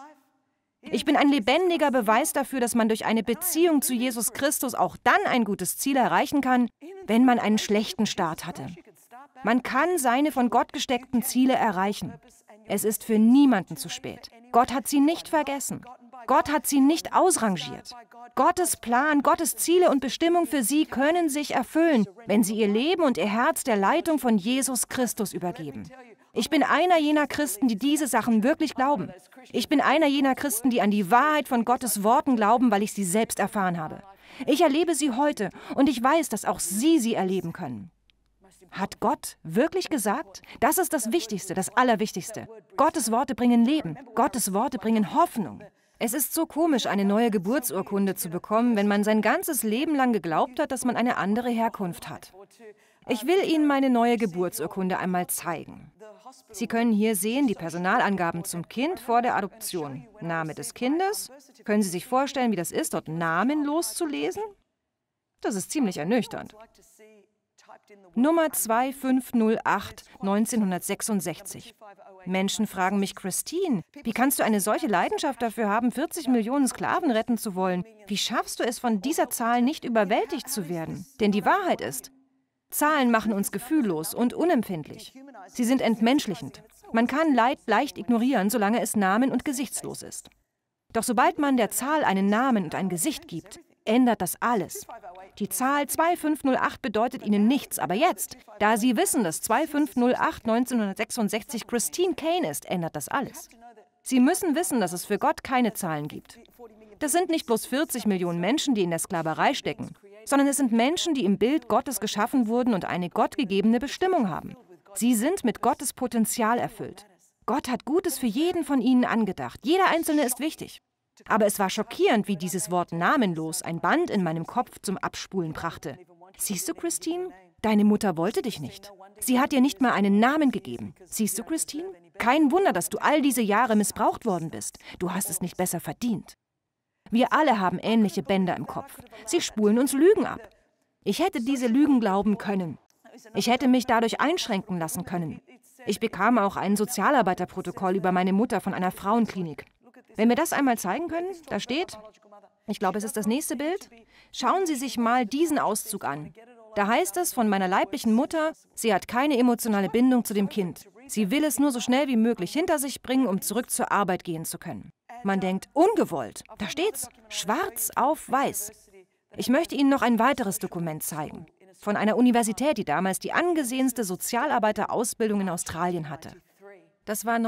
Ich bin ein lebendiger Beweis dafür, dass man durch eine Beziehung zu Jesus Christus auch dann ein gutes Ziel erreichen kann, wenn man einen schlechten Start hatte. Man kann seine von Gott gesteckten Ziele erreichen. Es ist für niemanden zu spät. Gott hat sie nicht vergessen. Gott hat sie nicht ausrangiert. Gottes Plan, Gottes Ziele und Bestimmung für sie können sich erfüllen, wenn sie ihr Leben und ihr Herz der Leitung von Jesus Christus übergeben. Ich bin einer jener Christen, die diese Sachen wirklich glauben. Ich bin einer jener Christen, die an die Wahrheit von Gottes Worten glauben, weil ich sie selbst erfahren habe. Ich erlebe sie heute und ich weiß, dass auch Sie sie erleben können. Hat Gott wirklich gesagt? Das ist das Wichtigste, das Allerwichtigste. Gottes Worte bringen Leben. Gottes Worte bringen Hoffnung. Es ist so komisch, eine neue Geburtsurkunde zu bekommen, wenn man sein ganzes Leben lang geglaubt hat, dass man eine andere Herkunft hat. Ich will Ihnen meine neue Geburtsurkunde einmal zeigen. Sie können hier sehen die Personalangaben zum Kind vor der Adoption. Name des Kindes. Können Sie sich vorstellen, wie das ist, dort namenlos zu lesen? Das ist ziemlich ernüchternd. Nummer 2508, 1966. Menschen fragen mich, Christine, wie kannst du eine solche Leidenschaft dafür haben, 40 Millionen Sklaven retten zu wollen? Wie schaffst du es, von dieser Zahl nicht überwältigt zu werden? Denn die Wahrheit ist, Zahlen machen uns gefühllos und unempfindlich. Sie sind entmenschlichend. Man kann Leid leicht ignorieren, solange es namen- und gesichtslos ist. Doch sobald man der Zahl einen Namen und ein Gesicht gibt, ändert das alles. Die Zahl 2508 bedeutet Ihnen nichts, aber jetzt, da Sie wissen, dass 2508 1966 Christine Kane ist, ändert das alles. Sie müssen wissen, dass es für Gott keine Zahlen gibt. Das sind nicht bloß 40 Millionen Menschen, die in der Sklaverei stecken, sondern es sind Menschen, die im Bild Gottes geschaffen wurden und eine gottgegebene Bestimmung haben. Sie sind mit Gottes Potenzial erfüllt. Gott hat Gutes für jeden von ihnen angedacht. Jeder Einzelne ist wichtig. Aber es war schockierend, wie dieses Wort namenlos ein Band in meinem Kopf zum Abspulen brachte. Siehst du, Christine? Deine Mutter wollte dich nicht. Sie hat dir nicht mal einen Namen gegeben. Siehst du, Christine? Kein Wunder, dass du all diese Jahre missbraucht worden bist. Du hast es nicht besser verdient. Wir alle haben ähnliche Bänder im Kopf. Sie spulen uns Lügen ab. Ich hätte diese Lügen glauben können. Ich hätte mich dadurch einschränken lassen können. Ich bekam auch ein Sozialarbeiterprotokoll über meine Mutter von einer Frauenklinik. Wenn wir das einmal zeigen können, da steht, ich glaube, es ist das nächste Bild, schauen Sie sich mal diesen Auszug an. Da heißt es von meiner leiblichen Mutter, sie hat keine emotionale Bindung zu dem Kind. Sie will es nur so schnell wie möglich hinter sich bringen, um zurück zur Arbeit gehen zu können. Man denkt, ungewollt. Da steht's, schwarz auf weiß. Ich möchte Ihnen noch ein weiteres Dokument zeigen. Von einer Universität, die damals die angesehenste Sozialarbeiterausbildung in Australien hatte. Das war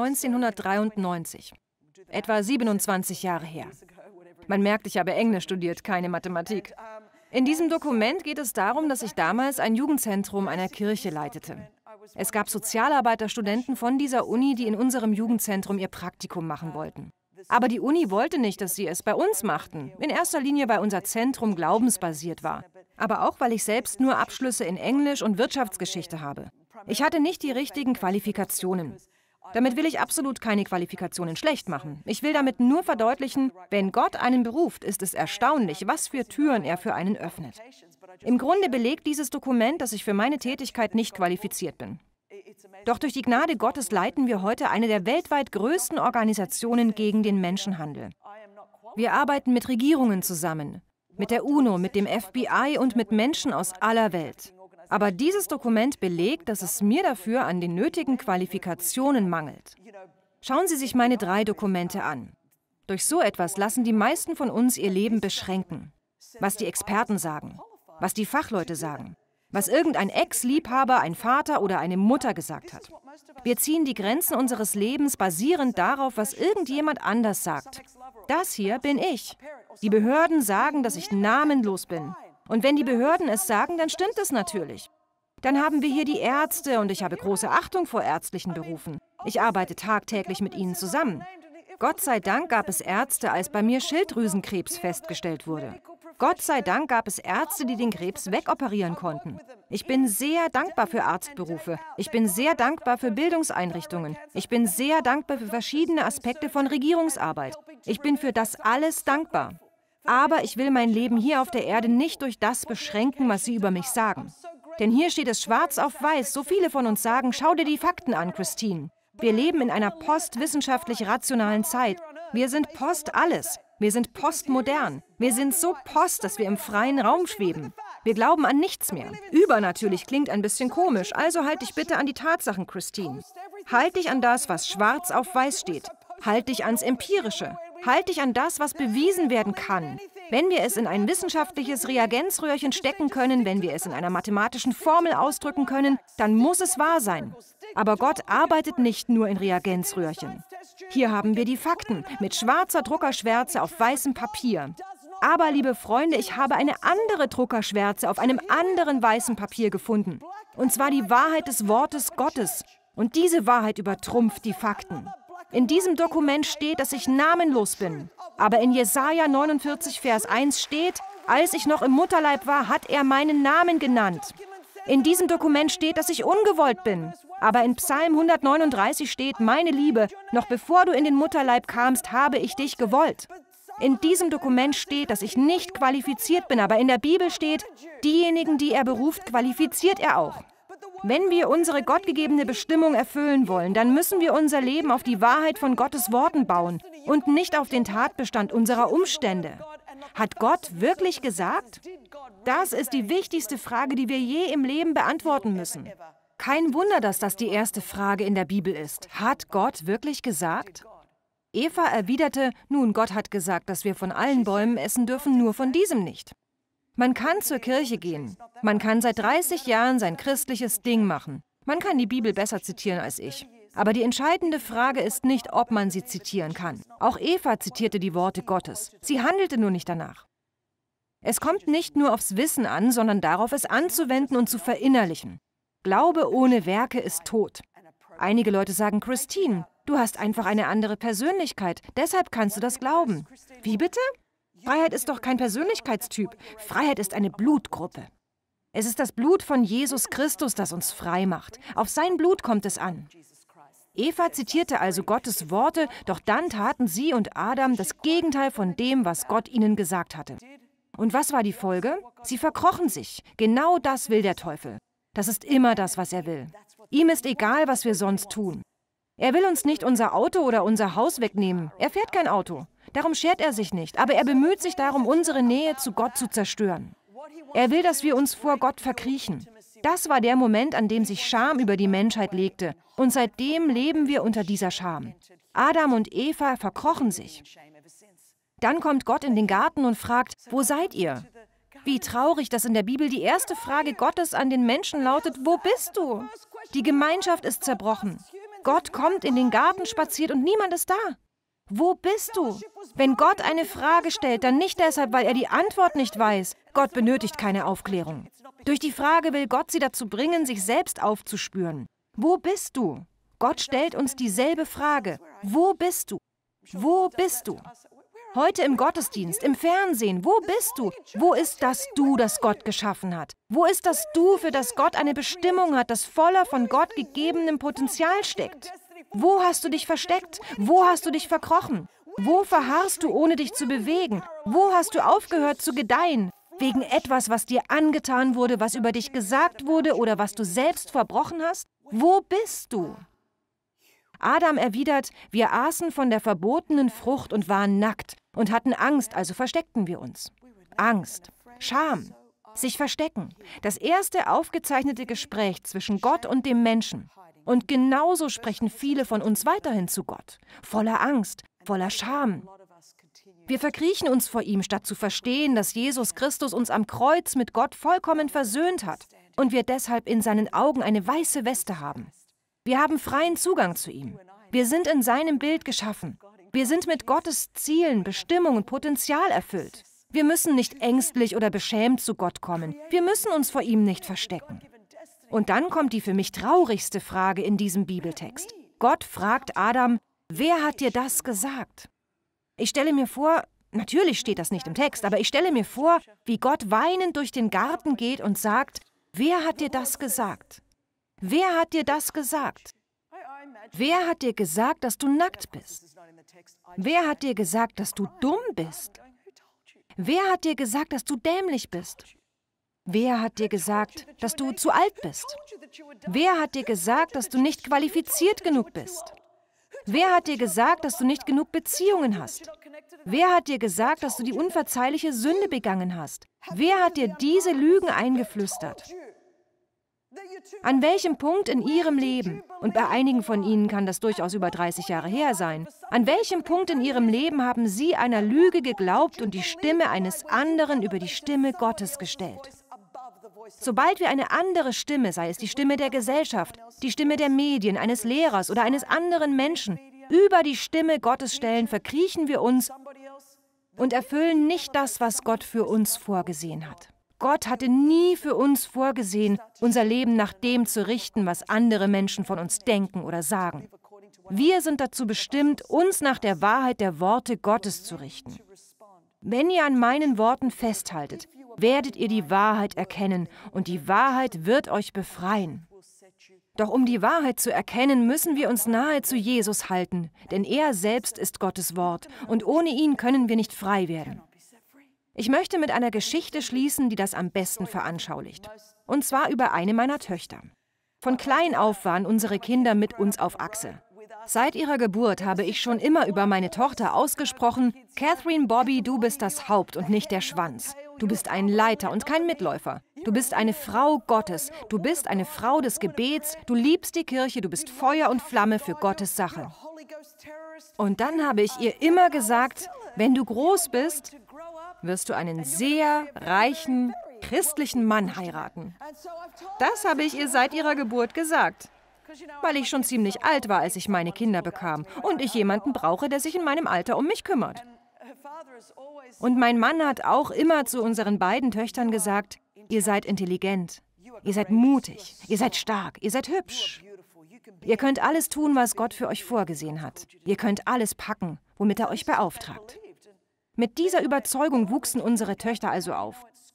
1993. Etwa 27 Jahre her. Man merkt, ich habe Englisch studiert, keine Mathematik. In diesem Dokument geht es darum, dass ich damals ein Jugendzentrum einer Kirche leitete. Es gab Sozialarbeiterstudenten von dieser Uni, die in unserem Jugendzentrum ihr Praktikum machen wollten. Aber die Uni wollte nicht, dass sie es bei uns machten. In erster Linie, weil unser Zentrum glaubensbasiert war. Aber auch, weil ich selbst nur Abschlüsse in Englisch und Wirtschaftsgeschichte habe. Ich hatte nicht die richtigen Qualifikationen. Damit will ich absolut keine Qualifikationen schlecht machen. Ich will damit nur verdeutlichen, wenn Gott einen beruft, ist es erstaunlich, was für Türen er für einen öffnet. Im Grunde belegt dieses Dokument, dass ich für meine Tätigkeit nicht qualifiziert bin. Doch durch die Gnade Gottes leiten wir heute eine der weltweit größten Organisationen gegen den Menschenhandel. Wir arbeiten mit Regierungen zusammen, mit der UNO, mit dem FBI und mit Menschen aus aller Welt. Aber dieses Dokument belegt, dass es mir dafür an den nötigen Qualifikationen mangelt. Schauen Sie sich meine 3 Dokumente an. Durch so etwas lassen die meisten von uns ihr Leben beschränken. Was die Experten sagen, was die Fachleute sagen, was irgendein Ex-Liebhaber, ein Vater oder eine Mutter gesagt hat. Wir ziehen die Grenzen unseres Lebens basierend darauf, was irgendjemand anders sagt. Das hier bin ich. Die Behörden sagen, dass ich namenlos bin. Und wenn die Behörden es sagen, dann stimmt es natürlich. Dann haben wir hier die Ärzte und ich habe große Achtung vor ärztlichen Berufen. Ich arbeite tagtäglich mit ihnen zusammen. Gott sei Dank gab es Ärzte, als bei mir Schilddrüsenkrebs festgestellt wurde. Gott sei Dank gab es Ärzte, die den Krebs wegoperieren konnten. Ich bin sehr dankbar für Arztberufe. Ich bin sehr dankbar für Bildungseinrichtungen. Ich bin sehr dankbar für verschiedene Aspekte von Regierungsarbeit. Ich bin für das alles dankbar. Aber ich will mein Leben hier auf der Erde nicht durch das beschränken, was Sie über mich sagen. Denn hier steht es schwarz auf weiß. So viele von uns sagen, schau dir die Fakten an, Christine. Wir leben in einer postwissenschaftlich rationalen Zeit. Wir sind post-alles. Wir sind postmodern. Wir sind so post, dass wir im freien Raum schweben. Wir glauben an nichts mehr. Übernatürlich klingt ein bisschen komisch, also halt dich bitte an die Tatsachen, Christine. Halt dich an das, was schwarz auf weiß steht. Halt dich ans Empirische. Halt dich an das, was bewiesen werden kann. Wenn wir es in ein wissenschaftliches Reagenzröhrchen stecken können, wenn wir es in einer mathematischen Formel ausdrücken können, dann muss es wahr sein. Aber Gott arbeitet nicht nur in Reagenzröhrchen. Hier haben wir die Fakten mit schwarzer Druckerschwärze auf weißem Papier. Aber, liebe Freunde, ich habe eine andere Druckerschwärze auf einem anderen weißen Papier gefunden. Und zwar die Wahrheit des Wortes Gottes. Und diese Wahrheit übertrumpft die Fakten. In diesem Dokument steht, dass ich namenlos bin. Aber in Jesaja 49, Vers 1 steht, als ich noch im Mutterleib war, hat er meinen Namen genannt. In diesem Dokument steht, dass ich ungewollt bin. Aber in Psalm 139 steht, meine Liebe, noch bevor du in den Mutterleib kamst, habe ich dich gewollt. In diesem Dokument steht, dass ich nicht qualifiziert bin, aber in der Bibel steht, diejenigen, die er beruft, qualifiziert er auch. Wenn wir unsere gottgegebene Bestimmung erfüllen wollen, dann müssen wir unser Leben auf die Wahrheit von Gottes Worten bauen und nicht auf den Tatbestand unserer Umstände. Hat Gott wirklich gesagt? Das ist die wichtigste Frage, die wir je im Leben beantworten müssen. Kein Wunder, dass das die erste Frage in der Bibel ist. Hat Gott wirklich gesagt? Eva erwiderte, nun, Gott hat gesagt, dass wir von allen Bäumen essen dürfen, nur von diesem nicht. Man kann zur Kirche gehen. Man kann seit 30 Jahren sein christliches Ding machen. Man kann die Bibel besser zitieren als ich. Aber die entscheidende Frage ist nicht, ob man sie zitieren kann. Auch Eva zitierte die Worte Gottes. Sie handelte nur nicht danach. Es kommt nicht nur aufs Wissen an, sondern darauf, es anzuwenden und zu verinnerlichen. Glaube ohne Werke ist tot. Einige Leute sagen, Christine, du hast einfach eine andere Persönlichkeit, deshalb kannst du das glauben. Wie bitte? Freiheit ist doch kein Persönlichkeitstyp. Freiheit ist eine Blutgruppe. Es ist das Blut von Jesus Christus, das uns frei macht. Auf sein Blut kommt es an. Eva zitierte also Gottes Worte, doch dann taten sie und Adam das Gegenteil von dem, was Gott ihnen gesagt hatte. Und was war die Folge? Sie verkrochen sich. Genau das will der Teufel. Das ist immer das, was er will. Ihm ist egal, was wir sonst tun. Er will uns nicht unser Auto oder unser Haus wegnehmen. Er fährt kein Auto. Darum schert er sich nicht. Aber er bemüht sich darum, unsere Nähe zu Gott zu zerstören. Er will, dass wir uns vor Gott verkriechen. Das war der Moment, an dem sich Scham über die Menschheit legte. Und seitdem leben wir unter dieser Scham. Adam und Eva verkrochen sich. Dann kommt Gott in den Garten und fragt, wo seid ihr? Wie traurig, dass in der Bibel die erste Frage Gottes an den Menschen lautet, wo bist du? Die Gemeinschaft ist zerbrochen. Gott kommt in den Garten spaziert und niemand ist da. Wo bist du? Wenn Gott eine Frage stellt, dann nicht deshalb, weil er die Antwort nicht weiß. Gott benötigt keine Aufklärung. Durch die Frage will Gott sie dazu bringen, sich selbst aufzuspüren. Wo bist du? Gott stellt uns dieselbe Frage. Wo bist du? Wo bist du? Heute im Gottesdienst, im Fernsehen, wo bist du? Wo ist das Du, das Gott geschaffen hat? Wo ist das Du, für das Gott eine Bestimmung hat, das voller von Gott gegebenem Potenzial steckt? Wo hast du dich versteckt? Wo hast du dich verkrochen? Wo verharrst du, ohne dich zu bewegen? Wo hast du aufgehört zu gedeihen? Wegen etwas, was dir angetan wurde, was über dich gesagt wurde oder was du selbst verbrochen hast? Wo bist du? Adam erwidert, wir aßen von der verbotenen Frucht und waren nackt und hatten Angst, also versteckten wir uns. Angst, Scham, sich verstecken. Das erste aufgezeichnete Gespräch zwischen Gott und dem Menschen. Und genauso sprechen viele von uns weiterhin zu Gott. Voller Angst, voller Scham. Wir verkriechen uns vor ihm, statt zu verstehen, dass Jesus Christus uns am Kreuz mit Gott vollkommen versöhnt hat und wir deshalb in seinen Augen eine weiße Weste haben. Wir haben freien Zugang zu ihm. Wir sind in seinem Bild geschaffen. Wir sind mit Gottes Zielen, Bestimmungen und Potenzial erfüllt. Wir müssen nicht ängstlich oder beschämt zu Gott kommen. Wir müssen uns vor ihm nicht verstecken. Und dann kommt die für mich traurigste Frage in diesem Bibeltext. Gott fragt Adam, wer hat dir das gesagt? Ich stelle mir vor, natürlich steht das nicht im Text, aber ich stelle mir vor, wie Gott weinend durch den Garten geht und sagt, wer hat dir das gesagt? Wer hat dir das gesagt? Wer hat dir gesagt, dass du nackt bist? Wer hat dir gesagt, dass du dumm bist? Wer hat dir gesagt, dass du dämlich bist? Wer hat dir gesagt, dass du zu alt bist? Wer hat dir gesagt, dass du nicht qualifiziert genug bist? Wer hat dir gesagt, dass du nicht genug Beziehungen hast? Wer hat dir gesagt, dass du die unverzeihliche Sünde begangen hast? Wer hat dir diese Lügen eingeflüstert? An welchem Punkt in Ihrem Leben, und bei einigen von Ihnen kann das durchaus über 30 Jahre her sein, an welchem Punkt in Ihrem Leben haben Sie einer Lüge geglaubt und die Stimme eines anderen über die Stimme Gottes gestellt? Sobald wir eine andere Stimme, sei es die Stimme der Gesellschaft, die Stimme der Medien, eines Lehrers oder eines anderen Menschen, über die Stimme Gottes stellen, verkriechen wir uns und erfüllen nicht das, was Gott für uns vorgesehen hat. Gott hatte nie für uns vorgesehen, unser Leben nach dem zu richten, was andere Menschen von uns denken oder sagen. Wir sind dazu bestimmt, uns nach der Wahrheit der Worte Gottes zu richten. Wenn ihr an meinen Worten festhaltet, werdet ihr die Wahrheit erkennen und die Wahrheit wird euch befreien. Doch um die Wahrheit zu erkennen, müssen wir uns nahe zu Jesus halten, denn er selbst ist Gottes Wort und ohne ihn können wir nicht frei werden. Ich möchte mit einer Geschichte schließen, die das am besten veranschaulicht. Und zwar über eine meiner Töchter. Von klein auf waren unsere Kinder mit uns auf Achse. Seit ihrer Geburt habe ich schon immer über meine Tochter ausgesprochen, Catherine Bobby, du bist das Haupt und nicht der Schwanz. Du bist ein Leiter und kein Mitläufer. Du bist eine Frau Gottes. Du bist eine Frau des Gebets. Du liebst die Kirche. Du bist Feuer und Flamme für Gottes Sache. Und dann habe ich ihr immer gesagt, wenn du groß bist, wirst du einen sehr reichen, christlichen Mann heiraten. Das habe ich ihr seit ihrer Geburt gesagt, weil ich schon ziemlich alt war, als ich meine Kinder bekam und ich jemanden brauche, der sich in meinem Alter um mich kümmert. Und mein Mann hat auch immer zu unseren beiden Töchtern gesagt, ihr seid intelligent, ihr seid mutig, ihr seid stark, ihr seid hübsch. Ihr könnt alles tun, was Gott für euch vorgesehen hat. Ihr könnt alles packen, womit er euch beauftragt. Mit dieser Überzeugung wuchsen unsere Töchter also auf.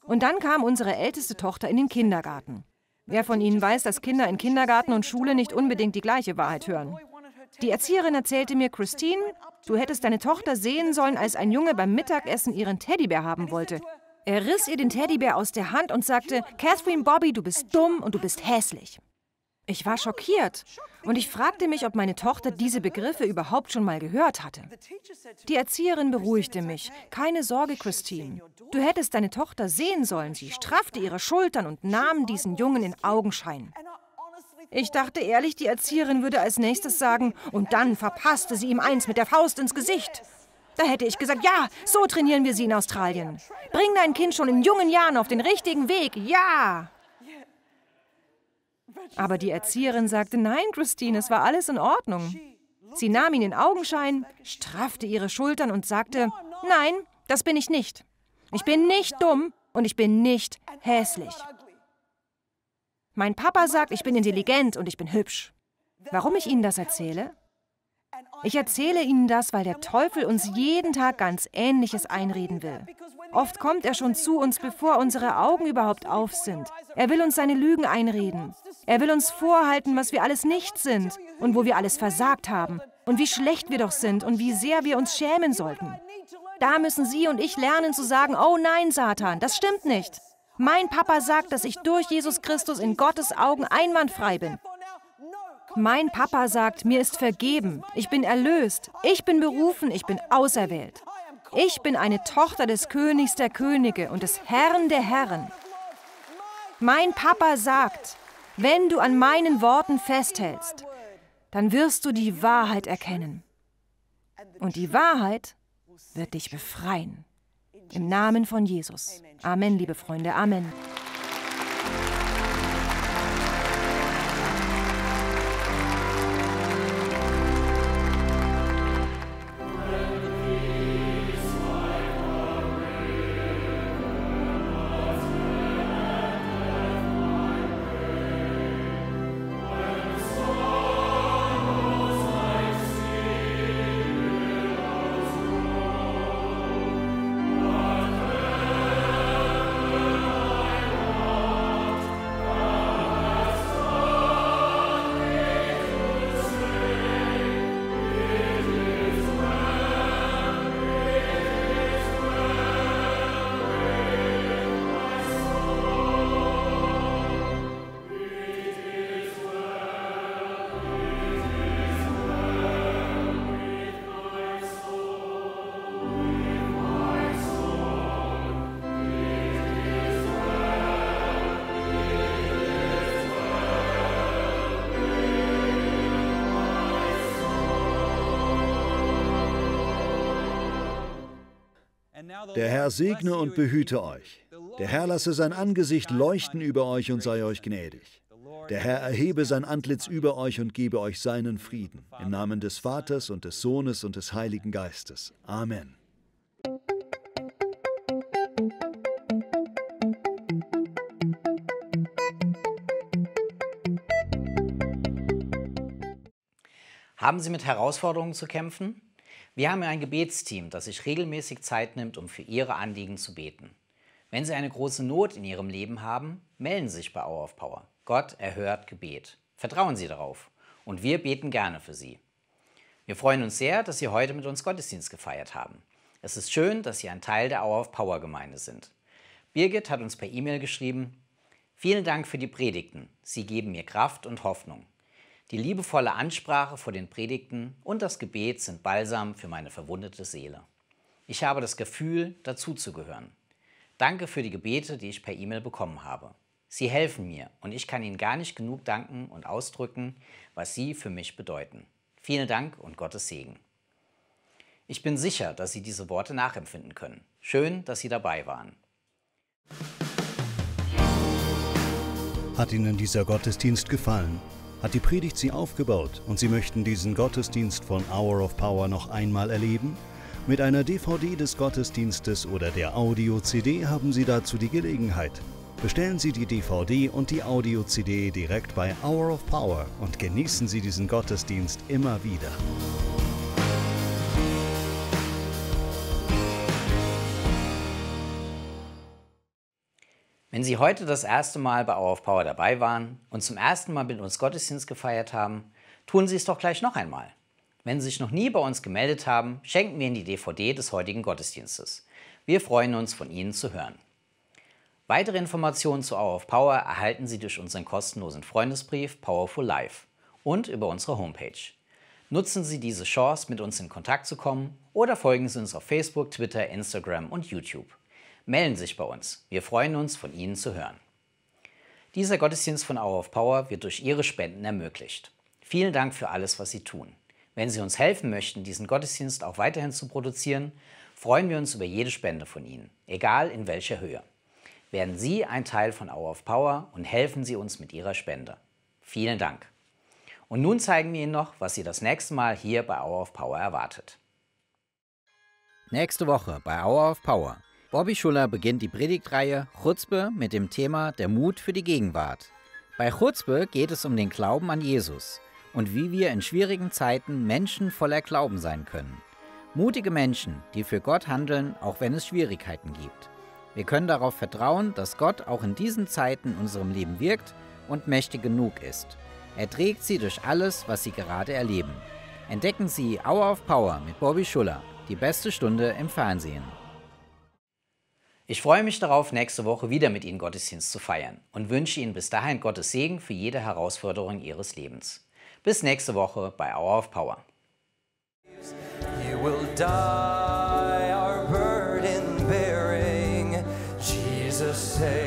Und dann kam unsere älteste Tochter in den Kindergarten. Wer von Ihnen weiß, dass Kinder in Kindergarten und Schule nicht unbedingt die gleiche Wahrheit hören? Die Erzieherin erzählte mir, Christine, du hättest deine Tochter sehen sollen, als ein Junge beim Mittagessen ihren Teddybär haben wollte. Er riss ihr den Teddybär aus der Hand und sagte, Catherine Bobby, du bist dumm und du bist hässlich. Ich war schockiert und ich fragte mich, ob meine Tochter diese Begriffe überhaupt schon mal gehört hatte. Die Erzieherin beruhigte mich. Keine Sorge, Christine. Du hättest deine Tochter sehen sollen. Sie straffte ihre Schultern und nahm diesen Jungen in Augenschein. Ich dachte ehrlich, die Erzieherin würde als nächstes sagen, und dann verpasste sie ihm eins mit der Faust ins Gesicht. Da hätte ich gesagt, ja, so trainieren wir sie in Australien. Bring dein Kind schon in jungen Jahren auf den richtigen Weg, ja! Aber die Erzieherin sagte, nein, Christine, es war alles in Ordnung. Sie nahm ihn in Augenschein, straffte ihre Schultern und sagte, nein, das bin ich nicht. Ich bin nicht dumm und ich bin nicht hässlich. Mein Papa sagt, ich bin intelligent und ich bin hübsch. Warum ich Ihnen das erzähle? Ich erzähle Ihnen das, weil der Teufel uns jeden Tag ganz Ähnliches einreden will. Oft kommt er schon zu uns, bevor unsere Augen überhaupt auf sind. Er will uns seine Lügen einreden. Er will uns vorhalten, was wir alles nicht sind und wo wir alles versagt haben und wie schlecht wir doch sind und wie sehr wir uns schämen sollten. Da müssen Sie und ich lernen zu sagen, oh nein, Satan, das stimmt nicht. Mein Papa sagt, dass ich durch Jesus Christus in Gottes Augen einwandfrei bin. Mein Papa sagt, mir ist vergeben, ich bin erlöst, ich bin berufen, ich bin auserwählt. Ich bin eine Tochter des Königs der Könige und des Herrn der Herren. Mein Papa sagt, wenn du an meinen Worten festhältst, dann wirst du die Wahrheit erkennen. Und die Wahrheit wird dich befreien. Im Namen von Jesus. Amen, liebe Freunde, Amen. Der Herr segne und behüte euch. Der Herr lasse sein Angesicht leuchten über euch und sei euch gnädig. Der Herr erhebe sein Antlitz über euch und gebe euch seinen Frieden. Im Namen des Vaters und des Sohnes und des Heiligen Geistes. Amen. Haben Sie mit Herausforderungen zu kämpfen? Wir haben ein Gebetsteam, das sich regelmäßig Zeit nimmt, um für Ihre Anliegen zu beten. Wenn Sie eine große Not in Ihrem Leben haben, melden Sie sich bei Hour of Power. Gott erhört Gebet. Vertrauen Sie darauf. Und wir beten gerne für Sie. Wir freuen uns sehr, dass Sie heute mit uns Gottesdienst gefeiert haben. Es ist schön, dass Sie ein Teil der Hour of Power Gemeinde sind. Birgit hat uns per E-Mail geschrieben: Vielen Dank für die Predigten. Sie geben mir Kraft und Hoffnung. Die liebevolle Ansprache vor den Predigten und das Gebet sind Balsam für meine verwundete Seele. Ich habe das Gefühl, dazuzugehören. Danke für die Gebete, die ich per E-Mail bekommen habe. Sie helfen mir und ich kann Ihnen gar nicht genug danken und ausdrücken, was Sie für mich bedeuten. Vielen Dank und Gottes Segen. Ich bin sicher, dass Sie diese Worte nachempfinden können. Schön, dass Sie dabei waren. Hat Ihnen dieser Gottesdienst gefallen? Hat die Predigt Sie aufgebaut und Sie möchten diesen Gottesdienst von Hour of Power noch einmal erleben? Mit einer DVD des Gottesdienstes oder der Audio-CD haben Sie dazu die Gelegenheit. Bestellen Sie die DVD und die Audio-CD direkt bei Hour of Power und genießen Sie diesen Gottesdienst immer wieder. Sie heute das erste Mal bei Hour of Power dabei waren und zum ersten Mal mit uns Gottesdienst gefeiert haben, tun Sie es doch gleich noch einmal. Wenn Sie sich noch nie bei uns gemeldet haben, schenken wir Ihnen die DVD des heutigen Gottesdienstes. Wir freuen uns, von Ihnen zu hören. Weitere Informationen zu Hour of Power erhalten Sie durch unseren kostenlosen Freundesbrief Powerful Life und über unsere Homepage. Nutzen Sie diese Chance, mit uns in Kontakt zu kommen, oder folgen Sie uns auf Facebook, Twitter, Instagram und YouTube. Melden Sie sich bei uns. Wir freuen uns, von Ihnen zu hören. Dieser Gottesdienst von Hour of Power wird durch Ihre Spenden ermöglicht. Vielen Dank für alles, was Sie tun. Wenn Sie uns helfen möchten, diesen Gottesdienst auch weiterhin zu produzieren, freuen wir uns über jede Spende von Ihnen, egal in welcher Höhe. Werden Sie ein Teil von Hour of Power und helfen Sie uns mit Ihrer Spende. Vielen Dank. Und nun zeigen wir Ihnen noch, was Sie das nächste Mal hier bei Hour of Power erwartet. Nächste Woche bei Hour of Power. Bobby Schuller beginnt die Predigtreihe Chutzpe mit dem Thema Der Mut für die Gegenwart. Bei Chutzpe geht es um den Glauben an Jesus und wie wir in schwierigen Zeiten Menschen voller Glauben sein können. Mutige Menschen, die für Gott handeln, auch wenn es Schwierigkeiten gibt. Wir können darauf vertrauen, dass Gott auch in diesen Zeiten in unserem Leben wirkt und mächtig genug ist. Er trägt sie durch alles, was sie gerade erleben. Entdecken Sie Hour of Power mit Bobby Schuller, die beste Stunde im Fernsehen. Ich freue mich darauf, nächste Woche wieder mit Ihnen Gottesdienst zu feiern und wünsche Ihnen bis dahin Gottes Segen für jede Herausforderung Ihres Lebens. Bis nächste Woche bei Hour of Power. You will die, our burden bearing. Jesus said.